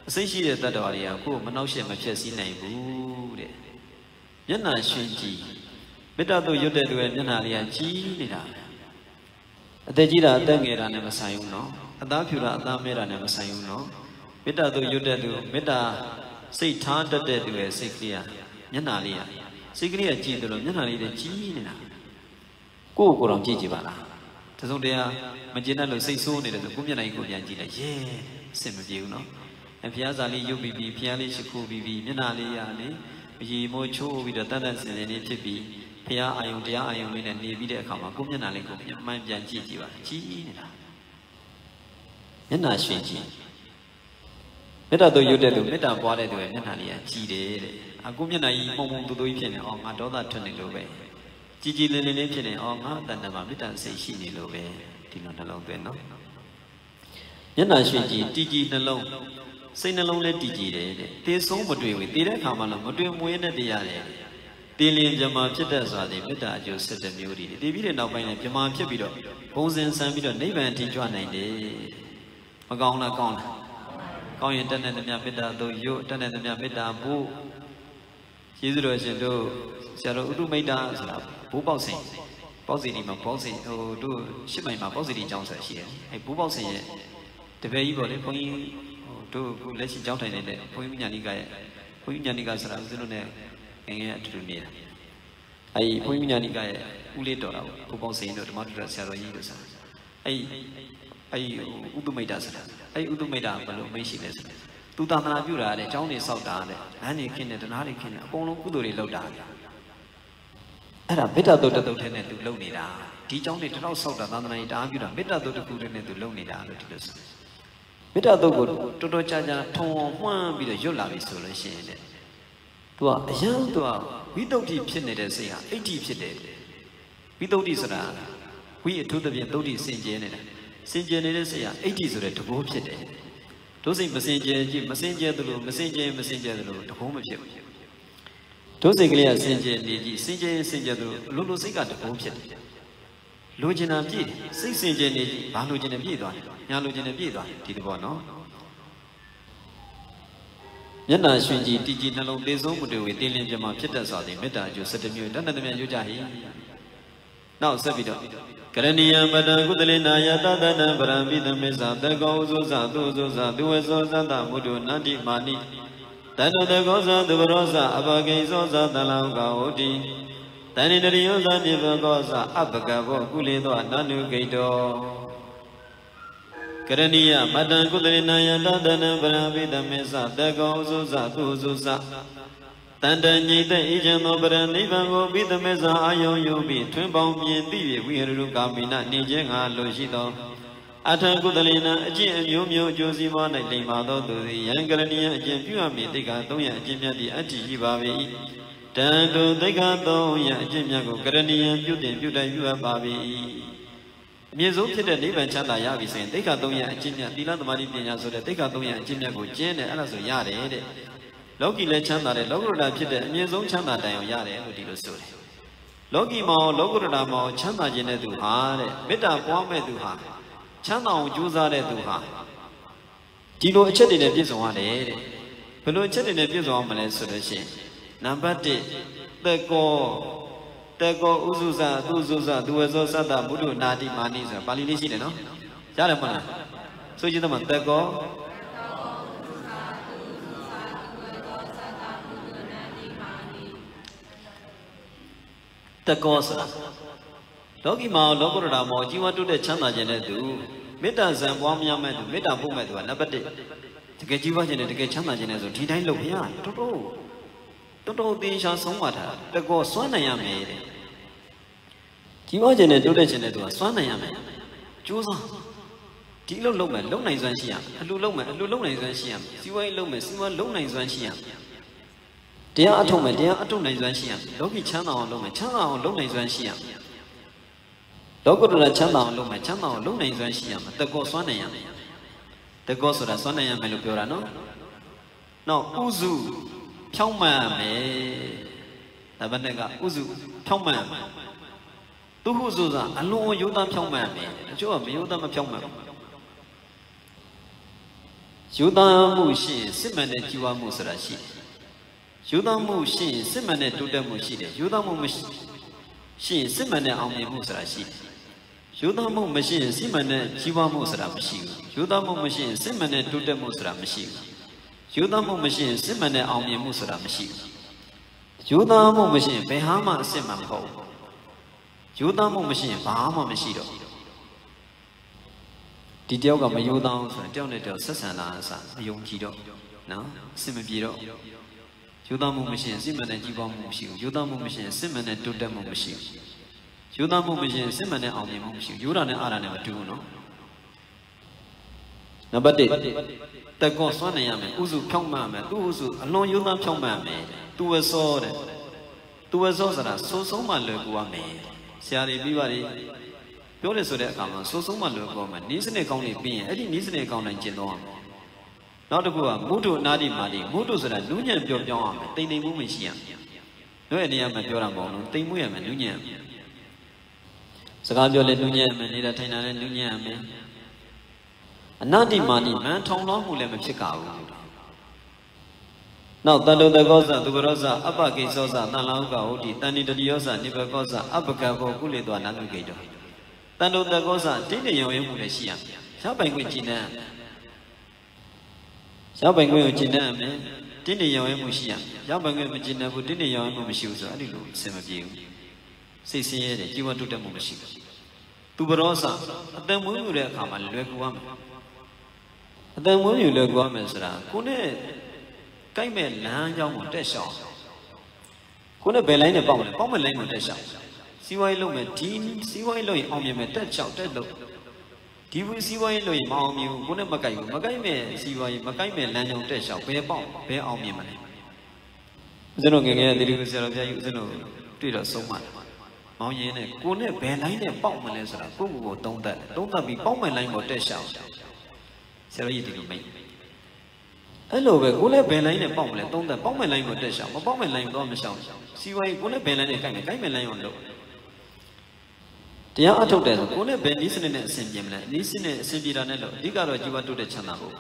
စိတ်ရှိတဲ့တတ္တဝါတွေကကိုယ်မနှောက်ယှက်မဖြစ်စည်းနိုင်ဘူးတဲ့မျက်နှာရှင်ကြည်မေတ္တာတို့ရွတ်တဲ့သူရဲ့မျက်နှာလေးကကြီးနေတာအသက်ကြီးတာအသက်ငယ်တာနဲ့မဆိုင်ဘူးနော်အသားဖြူတာအသားမဲတာနဲ့မဆိုင်ဘူးနော်မေတ္တာတို့ရွတ်တဲ့သူမေတ္တာစိတ်ထားတတ်တဲ့သူရဲ့စိတ်ကလေးကမျက်နှာလေးကစိတ်ကလေးကကြည်တယ်လို့မျက်နှာလေးတွေကြီးနေတာကိုယ်ကိုယ်တော်ကြည့်ကြည့်ပါလားတစုံတရာမကျင်တတ်လို့စိတ်ဆိုးနေတယ်ဆိုကိုယ်မျက်နှာကြီးကိုပြန်ကြည့်လိုက်ရဲအဆင်မပြေဘူးနော်ဘုရားစာလေးရုပ်ပြီးဘုရားလေးရှိခိုးပြီးမျက်နှာလေးရလေရေမိုးချိုးပြီးတော့တန်တန်စင်စင်လေးဖြစ်ပြီးဘုရားအာယုံတရားအာယုံလေးနဲ့နေပြီးတဲ့အခါမှာကိုယ်မျက်နှာလေးကိုမှန်ပြန်ကြည့်ကြည့်ပါကြီးနေတာမျက်နှာရှင်ကြည့်မေတ္တာတို့ရွတ်တဲ့သူမေတ္တာပွားတဲ့သူရဲ့မျက်နှာလေးကကြီးတယ်တဲ့အခုမျက်နှာကြီးပုံပုံတူတူကြီးဖြစ်နေအောင်ငါဒေါသထွက်နေလို့ပဲကြီးကြီးလင်းလင်းလေးဖြစ်နေအောင်ငါတဏ္ဍာမှာမေတ္တာစိတ်ရှိနေလို့ပဲဒီလိုနှလုံးသွင်းနော်မျက်နှာရှင်ကြည့်တည်ကြည်နှလုံးစိတ်နှလုံးလည်းတည်ကြည်တယ်တဲ့တေဆုံးမတွေ့ဘူးတည်တဲ့အခါမှလည်းမတွေ့မွေးနဲ့တရားတယ်တည်လင်ပြမာဖြစ်တဲ့စွာဒီမေတ္တာအကျိုး17မျိုးတည်ပြီးတဲ့နောက်ပိုင်းလည်းပြမာဖြစ်ပြီးတော့ဘုံစင်ဆန်းပြီးတော့နိဗ္ဗာန်ထိကြွနိုင်တယ်မကောင်းလားကောင်းလားကောင်းရင်တဏ္ဍသမြမေတ္တာတို့ယုတ်တဏ္ဍသမြမေတ္တာဘုယေရှုတော်ရှင်တို့ဆရာတော်ဥတုမိတ်တာဆိုတာဘိုးပေါက်စိန်ပေါက်စီဒီမှာပေါက်စိန်ဟိုတို့ရှစ်မိုင်မှာပေါက်စီဒီကျောင်းဆက်ရှိတယ်အဲဘိုးပေါက်စိန်ရဲ့တပည့်ကြီးပေါ့လေဘုန်းကြီးတို့ခုလက်ရှိကျောင်းထိုင်နေတဲ့ဘုန်းကြီးညာနိကရဲ့ဘုန်းကြီးညာနိကဆိုတာဦးဇင်းတို့နဲ့ငယ်ငယ်အတူတူနေတာအဲဒီဘုန်းကြီးညာနိကရဲ့ဦးလေးတော်တာဘိုးပေါက်စိန်တို့ဓမ္မတူတာဆရာတော်ကြီးတို့ဆိုတာအဲဒီဥတုမိတ်တာဆိုတာအဲဒီဥတုမိတ်တာဘယ်လိုမိတ်ရှိလဲဆိုသူသာသနာပြုတာတဲ့ကျောင်းတွေစောက်တာတဲ့လမ်းတွေခင်းတယ်တနားတွေခင်းတယ်အကုန်လုံးကုသိုလ်တွေလုပ်တာအဲ့ဒါမေတ္တာတုတ်တုတ်ထဲနဲ့သူလုပ်နေတာဒီကျောင်းတွေတတော့စောက်တာသာသနာ့ရေးတအားပြုတာမေတ္တာတုတ်တစ်ခုတည်းနဲ့သူလုပ်နေတာလို့ဒီလိုဆိုမေတ္တာတုတ်ကိုတော်တော်ကြာကြာထုံမှန်းပြီးတော့ရွတ်လာပြီဆိုလို့ရှိရင်တဲ့သူကအရန်သူကဝိတုဒ္ဓိဖြစ်နေတဲ့စိတ်ဟာအဋ္ဌိဖြစ်တယ်ဝိတုဒ္ဓိဆိုတာဝိအထူးသဖြင့်သုဒ္ဓိစင်ကြဲနေတာစင်ကြဲနေတဲ့စိတ်ဟာအဋ္ဌိဆိုတဲ့တဘောဖြစ်တယ်တို့စိတ်မစင်ကြဲကြည့်မစင်ကြဲသလိုမစင်ကြဲသလိုတဘောမဖြစ်ဘူးတို့စိတ်ကလေးကစင်ကြဲနေကြည့်စင်ကြဲသလိုလိုစိတ်ကတဘောဖြစ်တယ်လိုချင်တာပြည့်စိတ်စင်ကြဲနေကြည့်ဘာလိုချင်တယ်ပြည့်သွားတယ်ညာလိုချင်တယ်ပြည့်သွားတယ်ဒီတဘောနော်မျက်နှာရှင်ကြည်တည်ကြည်နှလုံးသေဆုံးမှုတွေဝေတင်းလင်းပြမှာဖြစ်တတ်စွာသည်မေတ္တာအကျိုး17မျိုးတဏ္ဍတမြရွတ်ကြဟိနောက်ဆက်ပြီးတော့ကရဏီယပတံကုသလေနာယတတနံပရမိသမေသတကောဥဇဇသုဇဇသူဝေသောသတ္တမုဒ္ဒနန္တိမာနိတဏ္ဍတကောဇသူဝရောဇအပကိသောဇတလံကောဟောတိတဏ္ဍတရိယောဇနိဘကောဇအပကဘောကုလေသောနန္နုဂိတောကရဏီယပတံကုသလေနာယတတနံပရမိသမေသတကောဥဇဇသူဇဇတန်တန်ညိတဲ့အေးချမ်းသောပရနိဗ္ဗာန်ကိုပြီးသမစ္ဆာအာယုံယုပြီးထွန်းပေါင်းမြင်သိ၍ဝိဟရုကာမိနနေခြင်းငါလိုရှိသောအထံကုသလေနအကျင့်အမျိုးမျိုးအကျိုးစီးပွား၌လိမ္မာသောသူသည်ယံကရဏီယအကျင့်ပြုအပ်မည်တိက္ခာ300အကျင့်မြတ်သည့်အတ္တိရှိပါ၏တန်တုတိက္ခာ300အကျင့်မြတ်ကိုကရဏီယပြုတင်ပြုတိုင်ပြုအပ်ပါ၏အမြင့်ဆုံးဖြစ်တဲ့နိဗ္ဗာန်ချမ်းသာရပြီဆိုရင်တိက္ခာ300အကျင့်မြတ်သီလသမာဓိပညာဆိုတဲ့တိက္ခာ300အကျင့်မြတ်ကိုကျင့်တယ်အဲ့ဒါဆိုရတယ်တဲ့လောကီလည်းချမ်းသာတယ်လောကုတ္တရာဖြစ်တဲ့အမြင့်ဆုံးချမ်းသာတိုင်အောင်ရတယ်လို့ဒီလိုဆိုတယ်လောကီမှာလောကုတ္တရာမှာချမ်းသာခြင်းတဲ့သူဟာတဲ့မေတ္တာပွားမဲ့သူဟာချမ်းသာအောင်ကြိုးစားတဲ့သူဟာဒီလိုအချက်တွေနဲ့ပြည့်စုံရတယ်တဲ့ဘယ်လိုအချက်တွေနဲ့ပြည့်စုံအောင်မလဲဆိုလို့ရှိရင်နံပါတ်1တက်ကောဥစုဇသူစုဇသူဝေသောသတ္တမုဒ္ဒနာတိမာနိဆိုတာပါဠိလေးရှိတယ်နော်ရတယ်မဟုတ်လားဆိုကြည့်တော့တက်ကောတကောဆိုတာလောကီမှာလောကုတ္တရာမှာជីវတုတဲ့ချမ်းသာခြင်းတဲ့သူမေတ္တာဇံပွားများမဲ့သူမေတ္တာပို့မဲ့သူကနံပါတ်1တကယ်ជីវခြင်းနဲ့တကယ်ချမ်းသာခြင်းနဲ့ဆိုဒီတိုင်းလုပ်ရတော်တော်သေးချာဆုံးပါတာတကောစွမ်းနိုင်ရမယ်တဲ့ជីវခြင်းနဲ့တိုးတက်ခြင်းတဲ့သူကစွမ်းနိုင်ရမယ်ကြိုးစားဒီလိုလုပ်မယ်လုံနိုင်စွမ်းရှိရမယ်အလှလုပ်မယ်အလှလုံနိုင်စွမ်းရှိရမယ်စီးပွားရေးလုပ်မယ်စီးပွားလုံနိုင်စွမ်းရှိရမယ်တရားအထုတ်မယ်တရားအထုတ်နိုင်စွမ်းရှိရမယ်လောကီချမ်းသာအောင်လုပ်မယ်ချမ်းသာအောင်လုပ်နိုင်စွမ်းရှိရမယ်လောကုတ္တရာချမ်းသာအောင်လုပ်မယ်ချမ်းသာအောင်လုပ်နိုင်စွမ်းရှိရမယ်တကောစွမ်းနိုင်ရမယ်တကောဆိုတာစွမ်းနိုင်ရမယ်လို့ပြောတာနော်နောက်ဥစုဖြောင်းမှန်ရမယ်ဒါပဲနဲ့ကဥစုဖြောင်းမှန်သူဟုဆိုတာအလုံးရိုးသားဖြောင်းမှန်ရမယ်အချို့ကမရိုးသားမဖြောင်းမှန်ယူသားမှုရှိရင်စစ်မှန်တဲ့ကြည်ဝမှုဆိုတာရှိတယ်ယူသားမှုရှိရင်စစ်မှန်တဲ့တိုးတက်မှုရှိတယ်ယူသားမှုမရှိရင်စစ်မှန်တဲ့အောင်မြင်မှုဆိုတာရှိတယ်ယူသားမှုမရှိရင်စစ်မှန်တဲ့ကြည်ဝမှုဆိုတာမရှိဘူးယူသားမှုမရှိရင်စစ်မှန်တဲ့တိုးတက်မှုဆိုတာမရှိဘူးယူသားမှုမရှိရင်စစ်မှန်တဲ့အောင်မြင်မှုဆိုတာမရှိဘူးယူသားမှုမရှိရင်ဘယ်ဟာမှအစစ်မှန်မဟုတ်ဘူးယူသားမှုမရှိရင်ဘာမှမရှိတော့ဒီတယောက်ကမယူသားအောင်ဆိုရင်တယောက်နဲ့တယောက်ဆက်ဆံတာအစားမယုံကြည်တော့နော်အစစ်မပြေတော့ယူသားမှုမရှိရင်စစ်မှန်တဲ့ကြည်ပွားမှုမရှိဘူးယူသားမှုမရှိရင်စစ်မှန်တဲ့တိုးတက်မှုမရှိဘူးယူသားမှုမရှိရင်စစ်မှန်တဲ့အောင်မြင်မှုမရှိဘူးယူတာနဲ့အားတာနဲ့မတူဘူးနော်နံပါတ်1တက်ကောစွမ်းနေရမယ်ဥစုဖြောင်းမှန်မယ်သူ့ဥစုအလွန်ယူသားဖြောင်းမှန်မယ်သူဝစောတဲ့သူဝစောဆိုတာစိုးဆုံးမှလွယ်ကူရမယ်ဆရာတွေပြီးပါလေပြောတယ်ဆိုတဲ့အခါမှာစိုးဆုံးမှလွယ်ကူရမယ်နီးစနစ်ကောင်းနေပြီးရင်အဲ့ဒီနီးစနစ်ကောင်းနိုင်ကျင့်သုံးရမယ်နောက်တစ်ခုကမုဒ္ဒနာတိမာတိမုဒ္ဒဆိုတာနူးညံ့ပြောင်းရမယ်တိမ်တိမ်မှုမရှိရမယ်တို့ရဲ့နေရာမှာပြောတာမဟုတ်ဘူးတိမ်မှုရမယ်နူးညံ့စကားပြောလဲနူးညံ့မယ်နေတာထိုင်တာလဲနူးညံ့မယ်အနာတိမာတိမန်ထောင်လောမှုလည်းမဖြစ်ကြဘူးနောက်တန်တုတကောဇသူကရောဇအပ္ပကိသောဇတန်လောကဟုတ်ဒီတန်တိတတိယောဇနိဗ္ဗကောဇအပ္ပကဘောကုလေသောနာတုကိတောတန်တုတကောဇတိတိယံဝဲမှုလည်းရှိရမယ်ရှားပိုင်ခွင့်ကြည်နံရှားပိုင်ခွင့်ကိုကြည်နံမယ်တိတိယံဝဲမှုရှိရမယ်ရှားပိုင်ခွင့်မကြည်နံဘူးတိတိယံဝဲမှုမရှိဘူးဆိုအဲ့ဒီလိုအစင်မပြေဘူးစိတ်ဆင်းရဲတယ်ជីဝတုတ္တမှုမရှိဘူးသူကရောဇအတန်မွေးမှုတဲ့အခါမှာလွယ်ကူရမယ်အတန်မွေးမှုလွယ်ကူရမယ်ဆိုတာကိုနဲ့ကိုက်မဲ့လမ်းကြောင်းကိုတက်ရှောင်ကိုနဲ့ဘယ်လိုင်းနဲ့ပေါက်မလဲပေါက်မဲ့လိုင်းကိုတက်ရှောင်စီးပွားရေးလုပ်မယ်ဒီစီးပွားရေးလုပ်ရင်အောင်မြင်မယ်တက်ချောက်တက်လို့ဒီဘူးစီးပွားရေးလုပ်ရင်မအောင်မြင်ဘူးကိုနဲ့မကိုက်ဘူးမကိုက်မဲ့စီးပွားရေးမကိုက်မဲ့လမ်းကြောင်းတက်ရှောင်ဘယ်ပေါက်ဘယ်အောင်မြင်မလဲဦးဇင်းတို့ငယ်ငယ်တိတိကျကျဆရာတော်ဘုရားကြီးဦးဇင်းတို့တွေ့တော့ဆုံးမတယ်မောင်ရင်နဲ့ကိုနဲ့ဘယ်လိုင်းနဲ့ပေါက်မလဲဆိုတာကိုယ့်ကိုယ်သုံးသပ်ပြီးပေါက်မဲ့လိုင်းကိုတက်ရှောင်ဆရာတော်ကြီးဒီလိုမိတ်အဲ့လိုပဲကိုလည်းဘယ်လိုင်းနဲ့ပေါက်မလဲသုံးသက်ပေါက်မဲ့လိုင်းကိုတက်ရှောင်မပေါက်မဲ့လိုင်းတော့မရှောင်စီဝါကြီးကိုလည်းဘယ်လိုင်းနဲ့ကိုက်မဲ့လိုင်းအောင်လုပ်တရားအထုတ်တယ်ဆိုကိုလည်းဘယ်နည်းစနစ်နဲ့အဆင်ပြေမလဲနည်းစနစ်အဆင်ပြေတာနဲ့လို့အဓိကတော့ជីဝတုတဲ့ချမ်းသာဖို့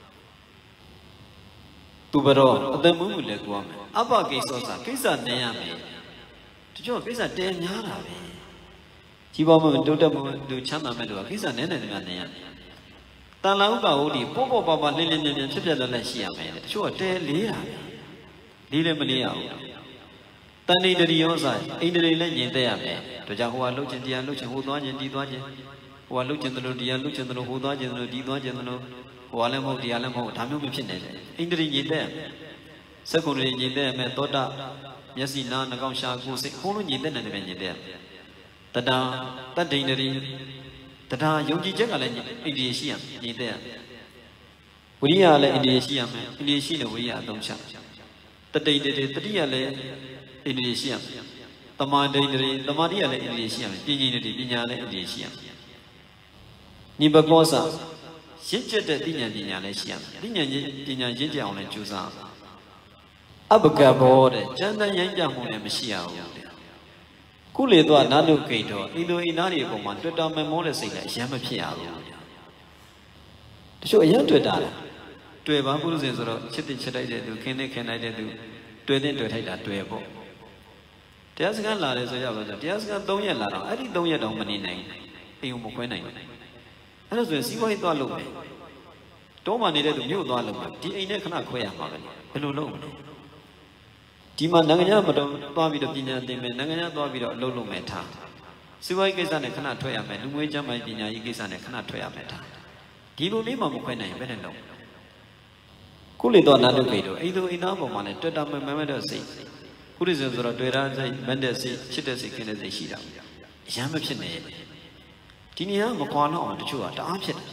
သူဘရောအတမှုမှုလည်းကိုရမယ်အပ္ပကိသောစာကိစ္စနေရမယ်တချို့ကိစ္စတဲများတာပဲជីဝမှုတိုးတက်မှုသူချမ်းသာမဲ့လို့ကိစ္စနဲနေတယ်များနေရတန်လာဥပ္ပါဟုတ်ဒီပေါ့ပေါ့ပါပါလင်းလင်းမြန်မြန်ဖြစ်ဖြစ်လက်ရှိရမယ်တချို့ကတဲလေးတာလေးလည်းမလေးရဘူးတန်နေတရီရောဆိုင်အိန္ဒြေလည်းညင်သက်ရမယ်ဒါကြောင့်ဟိုကလှုပ်ခြင်းတရားလှုပ်ခြင်းဟိုသွားခြင်းဒီသွားခြင်းဟိုကလှုပ်ခြင်းတလို့တရားလှုပ်ခြင်းတလို့ဟိုသွားခြင်းတလို့ဒီသွားခြင်းတလို့ဟိုကလည်းမဟုတ်တရားလည်းမဟုတ်ဒါမျိုးမဖြစ်နေတယ်အိန္ဒြေညင်သက်စက္ကုဏ္ဍေညင်သက်မယ်သောတာမျက်စိနားနှာခေါင်းရှားကိုယ်စိတ်ခုံးလို့ညင်သက်နိုင်တယ်ပဲညင်သက်တတံတတ္တိန္ဒြေတရားယုံကြည်ချက်ကလည်းအိန္ဒြေရှိရမယ်ညင်သက်ဝိရိယလည်းအိန္ဒြေရှိရမယ်အိန္ဒြေရှိလို့ဝိရိယအသုံးချတတိတတိတတိယလည်းအိန္ဒြေရှိရမယ်တမာတိန္ဒြေတမာတိယလည်းအိန္ဒြေရှိရမယ်ပညာတတိပညာလည်းအိန္ဒြေရှိရမယ်နိဗ္ဗကောစရင့်ကျက်တဲ့သိဉာဏ်ပညာလည်းရှိရမယ်သိဉာဏ်ပညာရင့်ကျက်အောင်လည်းကြိုးစားအပကဘောတဲ့ကျမ်းတန်ရိုင်းပြမှုလည်းမရှိရဘူးကုလေသွားနာတုကိတောဣလိုဣနာတွေအပေါ်မှာတွေ့တာမမောတဲ့စိတ်လည်းအရင်မဖြစ်ရဘူးတချို့အရင်တွေ့တာတွေ့ပါပုရုဇဉ်ဆိုတော့ချစ်တဲ့ချစ်လိုက်တဲ့သူခင်းတဲ့ခင်းလိုက်တဲ့သူတွေ့တဲ့တွေ့ထိုက်တာတွေ့ပေါ့တရားစခန်းလာတယ်ဆိုရပါဆိုတရားစခန်း3ရက်လာတော့အဲ့ဒီ3ရက်တောင်မနေနိုင်အိမ်ကိုမခွဲနိုင်ဘူးအဲ့ဒါဆိုရင်စီးပွားရေးသွားလုပ်မယ်တောမှနေတဲ့သူမြို့သွားလုပ်မယ်ဒီအိမ်နဲ့ခဏခွဲရမှာပဲဘယ်လိုလုပ်မလဲဒီမှာနိုင်ငံခြားမတော်သွားပြီးတော့ပညာသင်မယ်နိုင်ငံခြားသွားပြီးတော့အလုပ်လုပ်မယ်ထားစီးပွားရေးကိစ္စနဲ့ခဏထွက်ရမယ်လူငွေကျန်းမာရေးပညာရေးကိစ္စနဲ့ခဏထွက်ရမယ်ထားဒီလိုလေးမှမခွဲနိုင်ရင်ဘယ်နဲ့လုပ်ကုလေတော့နာတုခေတော့အိမ်သူအိမ်သားပေါ်မှာလည်းတွေ့တာမှန်မှန်တဲ့စိတ်ကုရိစဆိုတော့တွေ့တာစိတ်မတ်တဲ့စိတ်ဖြစ်တဲ့စိတ်ခင်းတဲ့စိတ်ရှိတာအရမ်းမဖြစ်နေဒီနေရာမကွာတော့အောင်တချို့ကတအားဖြစ်တယ်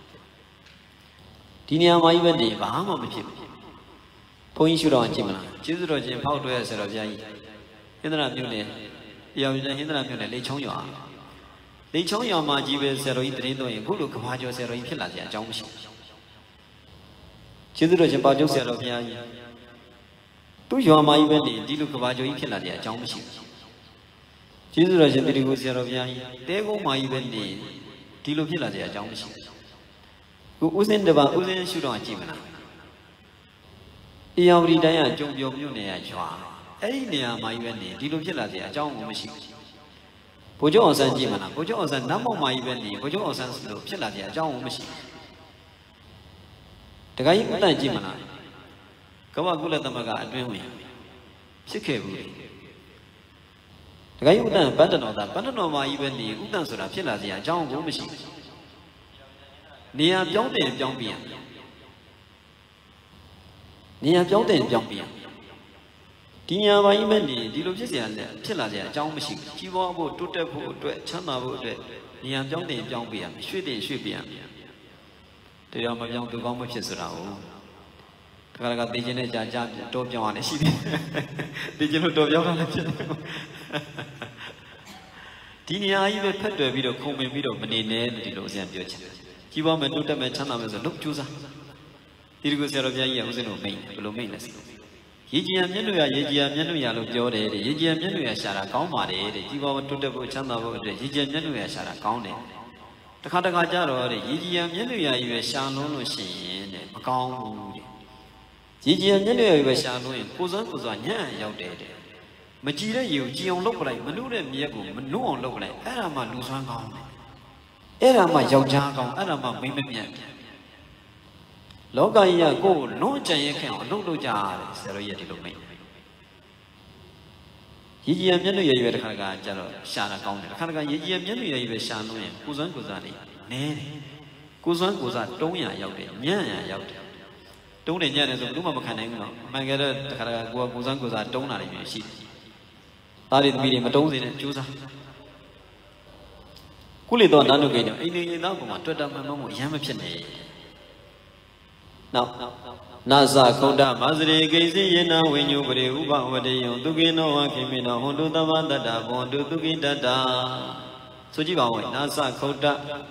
ဒီနေရာမှာကြီးပဲနေဘာမှမဖြစ်ဘူးဘုန်းကြီးရှုတော့ကြည့်မလားကျေးဇူးတော်ရှင်ဖောက်တွဲဆရာတော်ဘုရားကြီးဟင်္ဒရာမြို့နယ်ရောင်ရင်ဟင်္ဒရာမြို့နယ်လေချုံရွာလေချုံရွာမှာကြီးပဲဆရာတော်ကြီးတရင်တော့ရင်ခုလိုကဘာကျော်ဆရာတော်ကြီးဖြစ်လာကြအကြောင်းမရှိကျေးဇူးတော်ရှင်ပါကျုပ်ဆရာတော်ဘုရားကြီးသူ့ရွာမှာကြီးပဲနေဒီလိုကဘာကျော်ကြီးဖြစ်လာကြအကြောင်းမရှိကျေးဇူးတော်ရှင်တိရိကိုဆရာတော်ဘုရားကြီးတဲကုန်းမှာကြီးပဲနေဒီလိုဖြစ်လာကြအကြောင်းမရှိ Usin the bar, Usin should on Jimana. The already died, John Yomunia, Any my venny, Dilugilla, John Machine. Pojos and Jimana, Pojos and number my venny, Pojos and Slow, Chiladia, John Machine. The guy who died Jimana. Kawagula Tamaga, dreaming. Sike. The guy who done Pantano, my even the Udansura, Chiladia, John Machine. Near Jonte, Jompian. Near Jonte, Jompian. Tia, my even the Dilucia, Chiladia, John Machine. She wore to the Chana wood, near Jonte, Jompian, Shubian. The young young to go much around. Karaga Dijane Jab, Tobian, Digital Tobian. Tinia, you will pet the video, come in video, Manine, the Losian Judge. You want me to tell me Chana as a look chooser. Tirgo Serovia was in Omain, Luminous. Yigiam Yenuya, Yigiam Yenuya, Jode, Yigiam Yenuya Shara, Kaumare, the Jiva to the Chana, Yigiam Yenuya Shara, Kaune. The Katagajaro, Yigiam Yenuya, you shall Shin, Macau. Yigiam Yenuya, you shall know in Kuzan, out there. Majida, you, Gion look like Manura Miago, no one look like Arama Lusan. Erama Yaujago, Arama Mimian. Logaya go, no Jayakan, no Luja, Seroyeti Lume. Yigiam Yenuya, you had Karaga, Shana County, Karaga, Yigiam Yenuya, you shall know him, Kuzan Kuzani, Nay, Kuzan Kuzan, Tonya Yaude, Yaya Yaude. Don't the Yanas of Luma Macanang, Magada, Karaga, Kuzan Kuzan, Dona, you see. I didn't meet him at all in a Jusa. Kulido Nanugano, any Naguma, Twitter, Mamma, Yamapene. Now, Nasa, Koda, Mazri, Gazy, Yena, when you were Uba, where they on Dugino, Kimina, Hondu, Davanda, Bondu, Dugida. Sujiba, Nasa, Koda.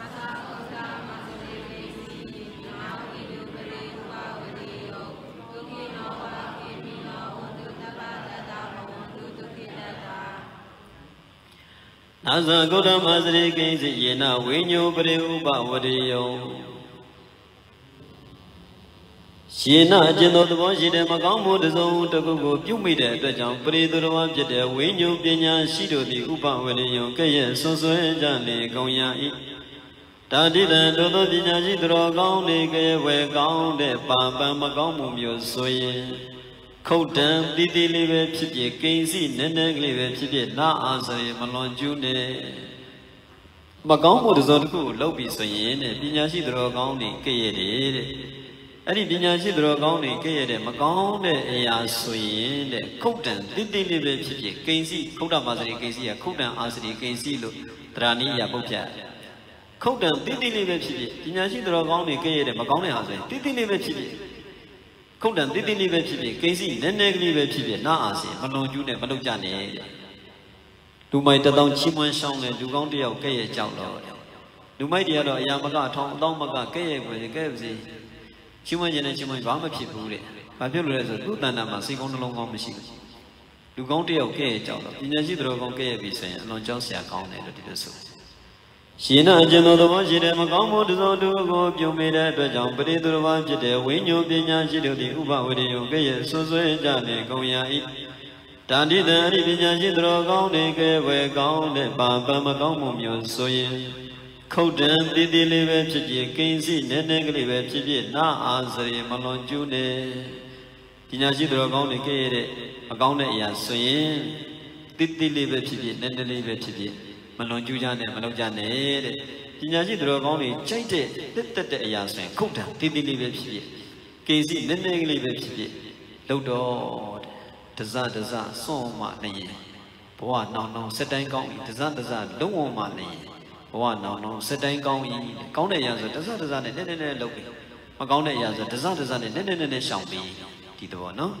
Nasa Goda Mazri Gazy, Yena, when you were Uba, where they on. Shina Geno the Boshi de Macamo, the zone to go, you made it, the jump, pray the one jet, when you Pina, Shido, the Upa, when you Kaya, so Jani, Goya. Tadi and Dodo Dinaji draw down the gay way down the Papa Macamo, you soy. Cotam, Didi live Chipi, Casey, Nene live Chipi, na answer Malon June. Macamo is on cool, Lobi Soyen, Pinashi draw down the Kay. Any Binashi Drogoni, Kay, Macon, a swing, the Cotan, Didi live Chipi, Casey, Coda Mazari Casey, a Cotan Asri, Casey, Trani Yabuka. Cotan, Didi live Chipi, Binashi Drogoni, Kay, Macon, Didi live Chipi. Cotan, Didi live Chipi, Casey, Nene live Chipi, Nasi, Malon June, Malujane. Do my down Chimon song and do Gondi of Kay Jalo. Do my dear Yamaga, Tom, Domaga, Kay, with the Gavzi. Chimon and Chimon Bama people, I feel as a good Nanama, sing on the long machine. Do Gondi of Kay Jalo, Inajidro of Kay Visan, and on Josia County to the soup. Shina Geno the one she did Macamo to go, you made at the jump, but it was the when you did Yashi, the Uba with the Gay, so Jani, Goya eat. Tandi the Ribinajidro Gondi, where gone, the Bamba Macamo, so Coden did deliver Chichi, Casey, Nene live Chichi, na answer Malon June. Tinajidro Gondi, a Gondi, Yasoyen, did deliver Chichi, Nene live Chichi. Malon Jujane, Malojane, Tinajidro Gondi, Chate, did the Yasen, Kota, did deliver Chichi. Casey, Nene live Chichi. Lodo, Taza, so money. Boa, no, setting going, Taza, don't want money. One no, setting going, County Yazan, Tazan, and Loki. Macone Yazan, Tazan, and Shambi. Tito, no?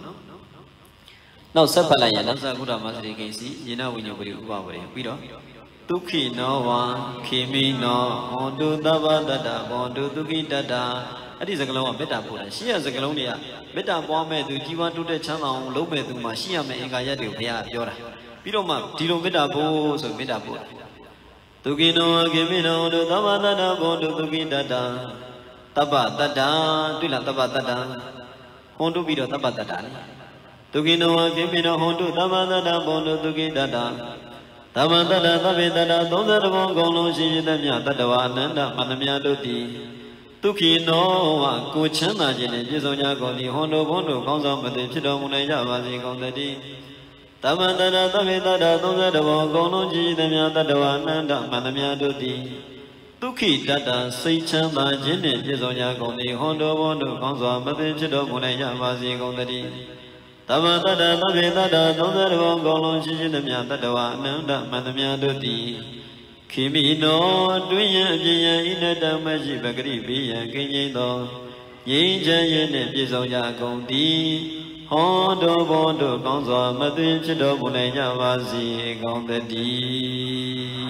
Now, Sapalaya, Naza Buddha Masri Casey, you know when you go, we don't. Tuki no one, Kimi no, on to Dada, on to Tuki Dada. That is a glow of Beta Buddha. She has a Galonia. Beta Bombe to Jiva to the channel, Lobe to Mashia, Megayatu, Yora. Piroma, Tilo Beta Bo, so Beta Buddha. Tukino, give me no, the Davada, Bondo, Tuki Dada. Tapa Tata, Tula Tapa Tata, Hondu Bido Tapa Tata. Tukino, Kimino, Hondu, Tapa Tata, Bondo Tuki Tata. Tapa Tata, Tabi Tata, Tonda Gono, Shidamia, Tatawa, Nanda, Manamia Duti. Tukino, Kuchana, Jisonia Goni, Hondo, Bondo, Gonza, Matido, Munaya, Vazi, Gondadi. Tapa Tata, Tabi Tata, Tonda Gono, Shidamia, Tatawa, Nanda, Manamia Duti. Tuki Tata, Seichana, Jini, Jisonia Goni, Hondo, Bondo, Gonza, Matido, Munaya, Vazi, Gondadi. Tapa Tata, Tabi Tata, Tonda Gono, Shidamia, Tatawa, Nanda, Manamia Duti. Kimino, Duya, Jia, Ineta, Maji, Bagri, Bia, Kinito, Yinja, Yin, Jisonia Gondi. Hondo Bondo Gonza Mati Chido Munaya Vazi Gondadi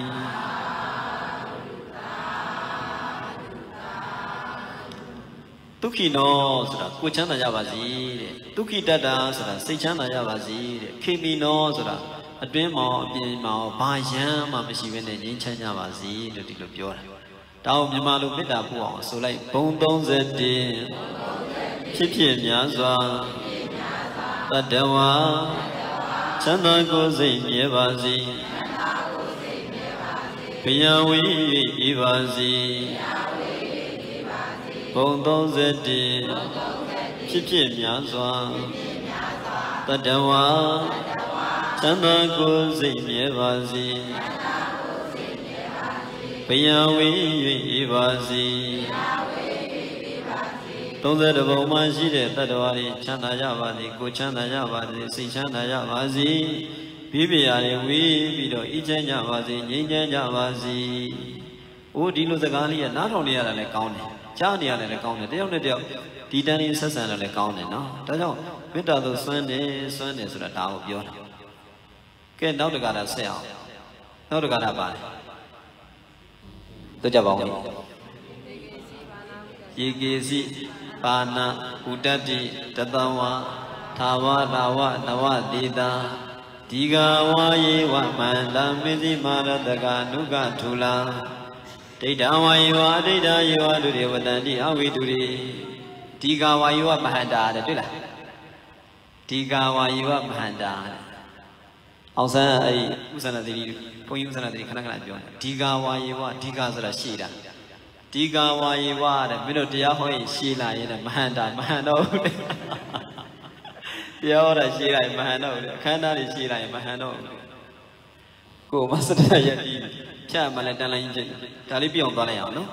Tukino Sura Kuchana Yavazi Tuki Dada Sura Seichana Yavazi Kimino Sura Adwimo Bimo Bayan Mamashivene Yinchanya Vazi Lutilo Piora Tao Mimalu Pita Puan So like Bondon Zeti Chipi Miazwa Tadawa Chanda Gozi Yevazi Piyawi Ivazi Bondo Zeti Chipi Miazwa Tadawa Chanda Gozi Yevazi Piyawi Ivazi Tonda the Boma Jide, Tadawari, Chanda Yavadi, Kuchanda Yavadi, Sichanda Yavazi, Bibiari, we, Bido, Ijan Yavazi, Yinjan Yavazi. O Dino the Gali, not only at an account, Chani at an account, they only do Titani Sassan at an account, no? Tado, Mita Sunday, Sunday, so the Tao of Yona. Get now the Gada sell, now the Gada buy. The Javon Yigezi. Pana, Udati, Tatawa, Tawa, Rawa, Nawa, Dida, Diga, Waye, Wamanda, Midi, Mara, Daga, Nuga, Tula, Data, Wayo, Data, you are to the Wadandi, how we do it. Diga, Wayo, Mahanda, the Dilla. Diga, Wayo, Mahanda. Outside, Usana, the Poyusana, the Kanaka, Diga, Wayo, Diga, Shida. Diga Wayiwa, the Milotia Hoi, Sheila in a Mahanda, Mahano. Yora Sheila in Mahano, Canada Sheila in Mahano. Go, Master Yadi, Chamalatan Engine, Talibion Baleano.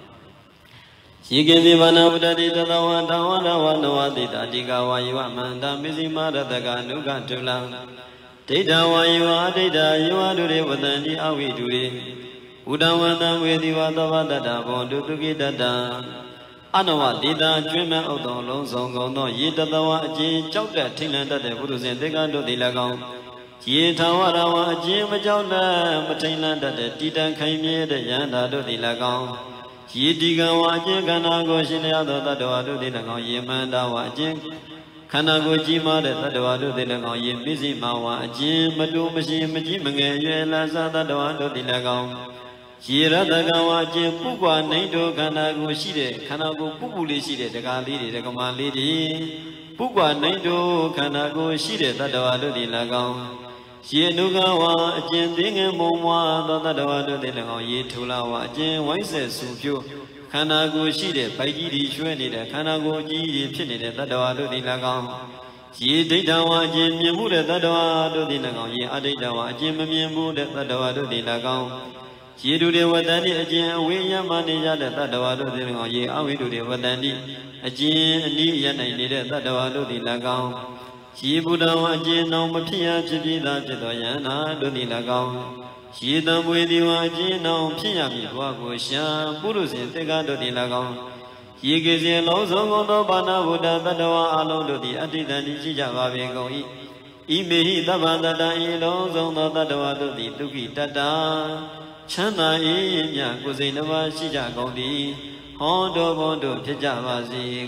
She gave the Vanavadi, the Dawana, Diga Wayiwa, Manda, Mizima, the Ganuga Tula. Data Wayiwa, Data, you are to live with any how we do it. Udavana with the Vadavada, Bondu to get dada. Anawa Dida, Dreamer of the Lonzongo, no Yitadawa, Jin, Chokda, Tinanda, the Budus and the Gando de Lagon. Yitawara, Jim Majona, Matinanda, the Tita came here, the Yanda de Lagon. Yitigawa, Jiganago, Shilia, the Dawadu de Lagon, Yemandawa, Jim. Kanago Jima, the Dawadu de Lagon, Yemizimawa, Jim, Madu, Majim, Majim, Lazada, Dawadu de Lagon. Jira the Gawa, Jim, Pugua, Nado, Kanago, Shide, Kanago, Puguli, Shide, the Gali, the Gama Lady, Pugua, Nado, Kanago, Shide, the Dawadu de Lagon. Yenugawa, Jim, Ding and Moa, the Dawadu de Lagon, Yetulawa, Jim, Wise, Supio, Kanago, Shide, Paigi, Shwedi, the Kanago, G, Pinny, the Dawadu de Lagon. Ye Dadawa, Jim, Yamuda, the Dawadu de Lagon, Ye Adadawa, Jim, Yamuda, the Dawadu de Lagon. Ye do the Wadani, a Jim, William Manager, the Dawadu de Lagon, Ye, I will do the Wadani, a Jim, and Yan, I needed the Dawadu de Lagon. Ye Buddha, Jim, no Matia, Jibida, Jidoyana, do the Lagon. Ye done with you, Jim, no Pia, Wagusha, Burus, and Tegado de Lagon. Ye gives you loads of Bana, Buddha, the Dawa, alone to the Adida, Javago. Imehi, the Bandada, loads on the Dawa, the Tuki Tata. Chana Iya Kuzinava Shija Gondi, Hondo Bondo Pijavazi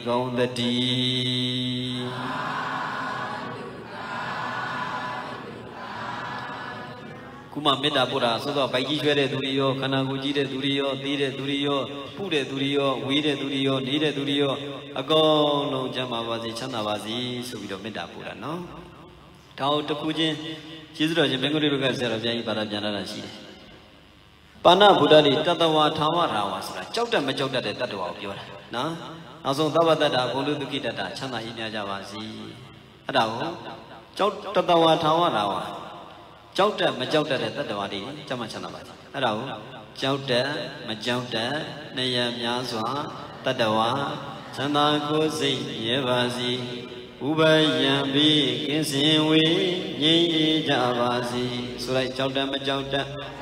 Gondadi. Kuma meta pura, so the Baiki Durio, Kanaguji Durio, Dide Durio, Pude Durio, Wide Durio, Nide Durio, Ago no Jamavazi, Chanavazi, so we don't meta pura, no? Tao to Kujin, Chizro, Jemeguri Gazera, Parajana. Pana Budari, Tatawa, Tawa, Rawas, Chota Majota, the Tatua, no? Also, Tabata, Bolu Kita, Chana Ina Javazi, Adao, Tatawa, Tawa, Rawa. Chauta, Majota, the Tawadi, Chamachanaba. Adao, Chauta, Majota, Naya Yazwa, Tadawa, Chana Kosi, Yevazi, Uba Yambi, Kinsinwi, Ye Javazi, so like Chauta, Majota.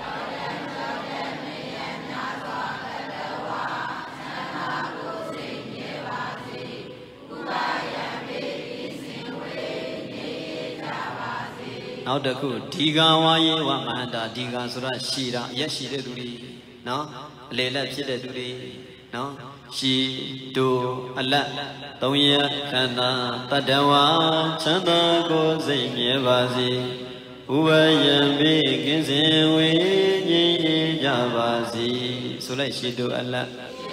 Now the good Diga Waye Wamanda, Diga Sura Shira, yes, she did no, Lela Chile Duri, no, she do a lot, Toya Kana, Tadawa, Chana Gozi, Yevazi, Uwayambi, Kinsin, Javazi, so like she do a lot.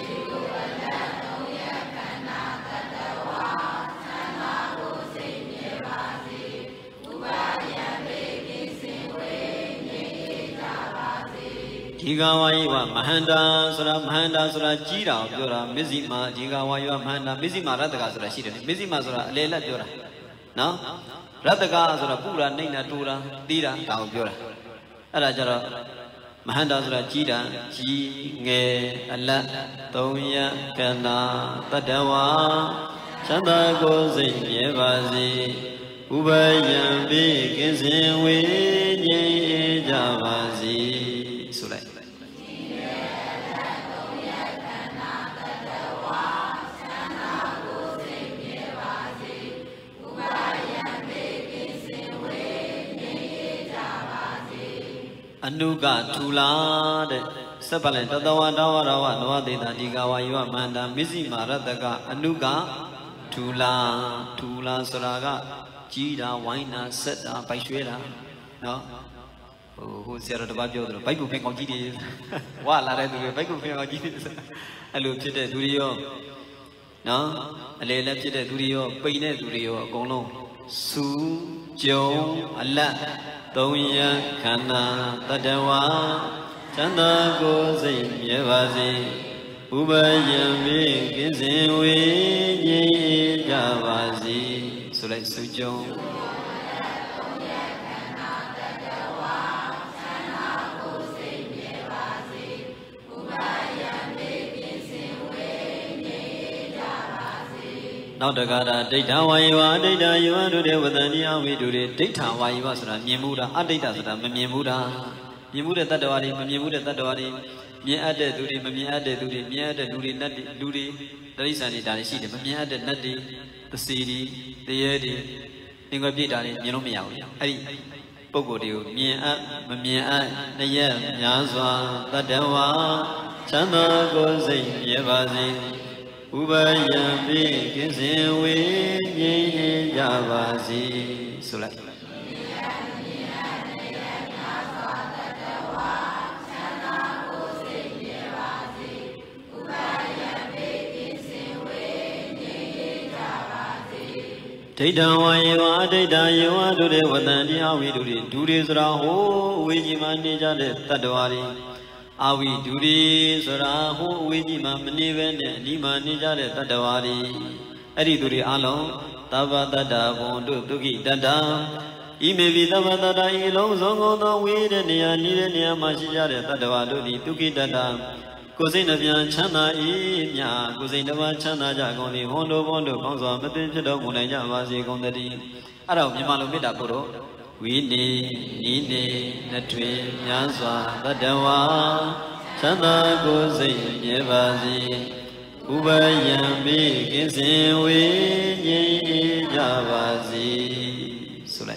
Digawaiwa Mahanda Sura Jira, Jura, Mizima, Digawaiwa Mahanda, Mizima Radaka Sura Shida, Mizima Sura Lela Jura. No? Radaka Sura Pura, Nina Tura, Dira, Tau Jura. Arajara Mahanda Sura Jira, Ji, Nge, Allah, Toya, Kana, Tadawa, Chanda Gozi, Yevazi, Ubayambi, Kinsinwi, Ye Javazi, Sulay. Anuga Tula, Sapalan, Tadawa, Dawa, Noadita, Digawaiwa, Manda, Mizima, Radaka, Anuga, Tula, Soraga, Jida, Waina, Seta, Paishuela, no? Who said about the Bible Pink of Gidi? While I read the Bible Pink of Gidi, I looked at the Durio, no? I lay left it at Durio, Payne Durio, Gono, Su, Joe, Allah. Toya Kana Tadawa Chanda Gozi Yevazi Ubayambi Kinsinwi Ye Javazi So like Sujo Now the Gada data Waiwa, data you are to do with the we do it, data Waiwa, Yemuda, Adita, Yemuda, Yemuda Tadawari, Yemuda Tadawari, Ye added to the me added to the me added to the nutty, duty, the reason it done, she the me added nutty, the city, the yeti, Ingabita, you know me out. Pogodio, Mia, the Yam, Yazwa, Tadawa, Chana Gozi, Yevazi. Ubayambi Kinsinwi Ye Javazi Sulay. Data Waiwa, data you are to the Wadani, how we do it. 2 days Raho, Wijimani Tadwari. Awi Duri, Sarahu, Wijima, Niven, Nima Nija, Tadawari, Eriduri Alon, Tabata, Bondu, Tuki, Dada, Imevi Tabata, Ilong, Zongo, the Weed, and Nia Mashija, Tadawadu, Tuki Dada, Cosina Chana, Ina, Cosina Chana, Jagoni, Hondo, Konzo, Matinja, Munaja, Vazi, Gondadi, Arab, Yamalumida Puro. We need the twin Yazwa, the Dewa, Chanda Gozi, Yevazi, Ubayambi, Kinsinwi, Ye Javazi, Sulay.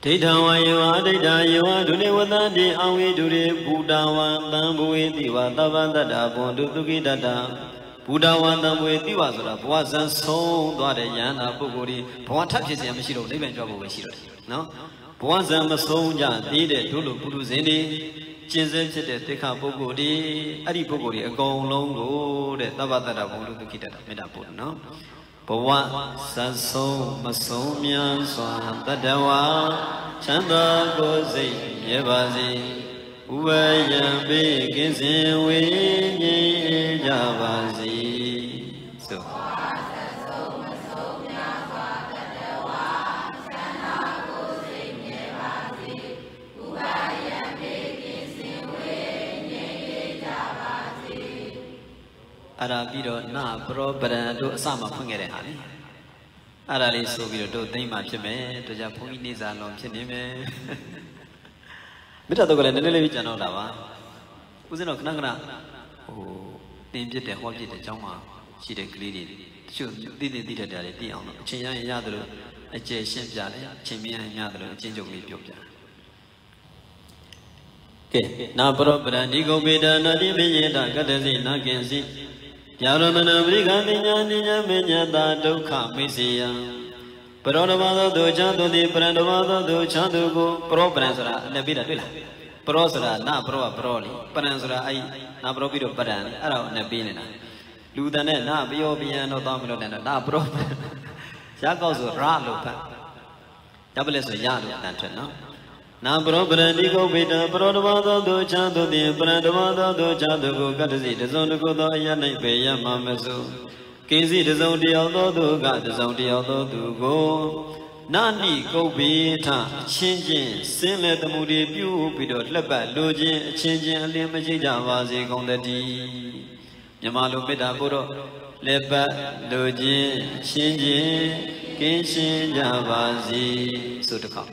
Ditawa yewa dita yewa dune wadandi awi dure budawa tambuwe tiwa tabandada bondu tukidada budawa tambuwe tiwa sura bwazan song dwade yana pukuri bwata phisi amashiro niben jwa bwe shiro no bwazan masong ja tide dulu budu zindi chinsen phite tikha pukuri ari pukuri akong long ko de tabandada bondu tukidada meda budu no Bawa saso masomyan swa tadawa chanda gozi yebazi uwayan be kinsin we nyi jabazi so Arabido na pro brando asama phangere ha ni ara li so bi do thian ma phit me to ja phung ni sa lon phit ni me Metta to ko le nene le bi chan daw ta ba usin do khana khana ho tin phit de ho phit de chaung ma shi de kli de chu ti ti tat da le ti aung lo achin ya ya da lo ache shin pya le achin mian ya da lo achin chok li pyo pya Ke na pro brandi go beda na di me yeda kadasi na kin si Yaramana Brigadinya Ninya Menyata Dukha Misiya Parodavada Duchadu di Prandavada Duchadugo Pro Pransura Nabida Dula Prosura na Pro Proli Pransura Ai na Propido Padan Ara Nabina Ludane na Biopiano Domino na Pro Yakosu Ralupa Tableso Yadu Nantano Na Pro Brandigo Vita Prodavada Duchadu di Prandavada Duchadugo Katasi the Zonugo Yana Paya Mamasu Kinsi the Zodi although got the Zodi although go Nani go Vita changing Sinlet the Moody Pew Pido Lepa Login changing a limajija Vazi on the D Yamalu Pita Puro Lepa Login changing Kinshin Javazi Sutaka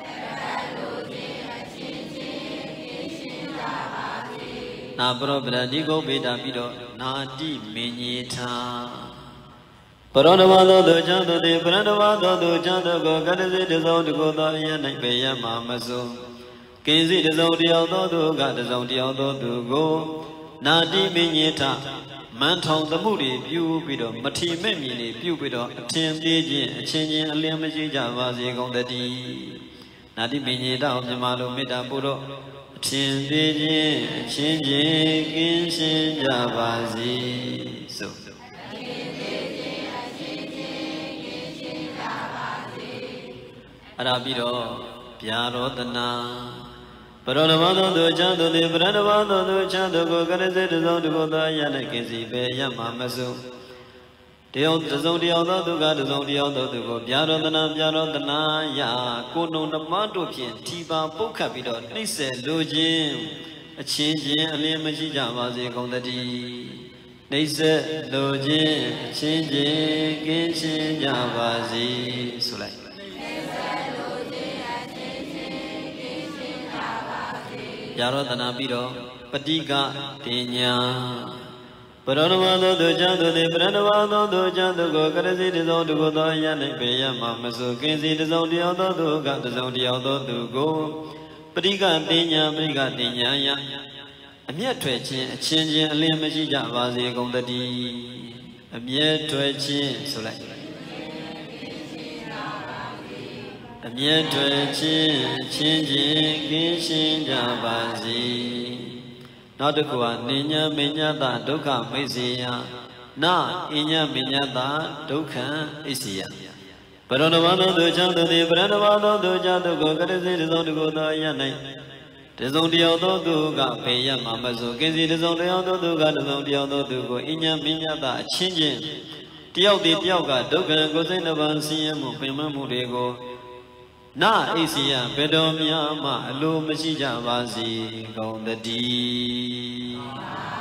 Na pro bradigo beda bido na di menyita Paranavado do jando de Paranavado do jando go gadasi de zon go da yanai be yama maso Kinsi de zon di auto do gad zon di auto do go Na di menyita Mantong the moody pew bido mati memini pew bido attend the changing a limit javazi on the D Na di menyita of the malo meta puro Chin Diji, Chin Jin, Chin Javazi. So. Arabido, Piarodana. Paranavado do Chando, the Paranavado do Chando, go Ganese, the Zone to go the Yanakisi, Yamamasu. The Zodi auto to God, the Zodi auto to go Piarodana, Ya, Kono, the Mandopian, Tiba, Pokapido, Nisse, Lojin, a changing, a limaji Javazi on the D. Nisse, Lojin, changing, Ginshin Javazi, Sulai. Yarodana Bido, Patiga, Pinya. Paranavado do Jando de Paranavado do Jando go Karasi de Zon to go the Yanai Paya Mamasu Kinsi the Zon the Auto do got the Zon the Auto to go Priga Tinya Priga Tinya A mere twitching a changing a limaji Javazi on the D A mere twitching so like A mere twitching changing Kinshin Javazi Not the Kua, Ninya Minyata, Duka, Misia, Na, Inya Minyata, Duka, Isia. Paranavano, the Jando, the Paranavano, the Jando, go, Gadasi, the Zon to go, the Yanai. The Zon the Auto, Duga, Paya, Mamazo, Gazi, the Zon the Auto, Duga, the Zon the Auto, Dugo, Inya Minyata, changing. Tiao the Tiaga, Duka, goes in the Vansia, Mupima Murego. Na Asia, Pedomia, Ma, Lu Machija Vazi, on the D.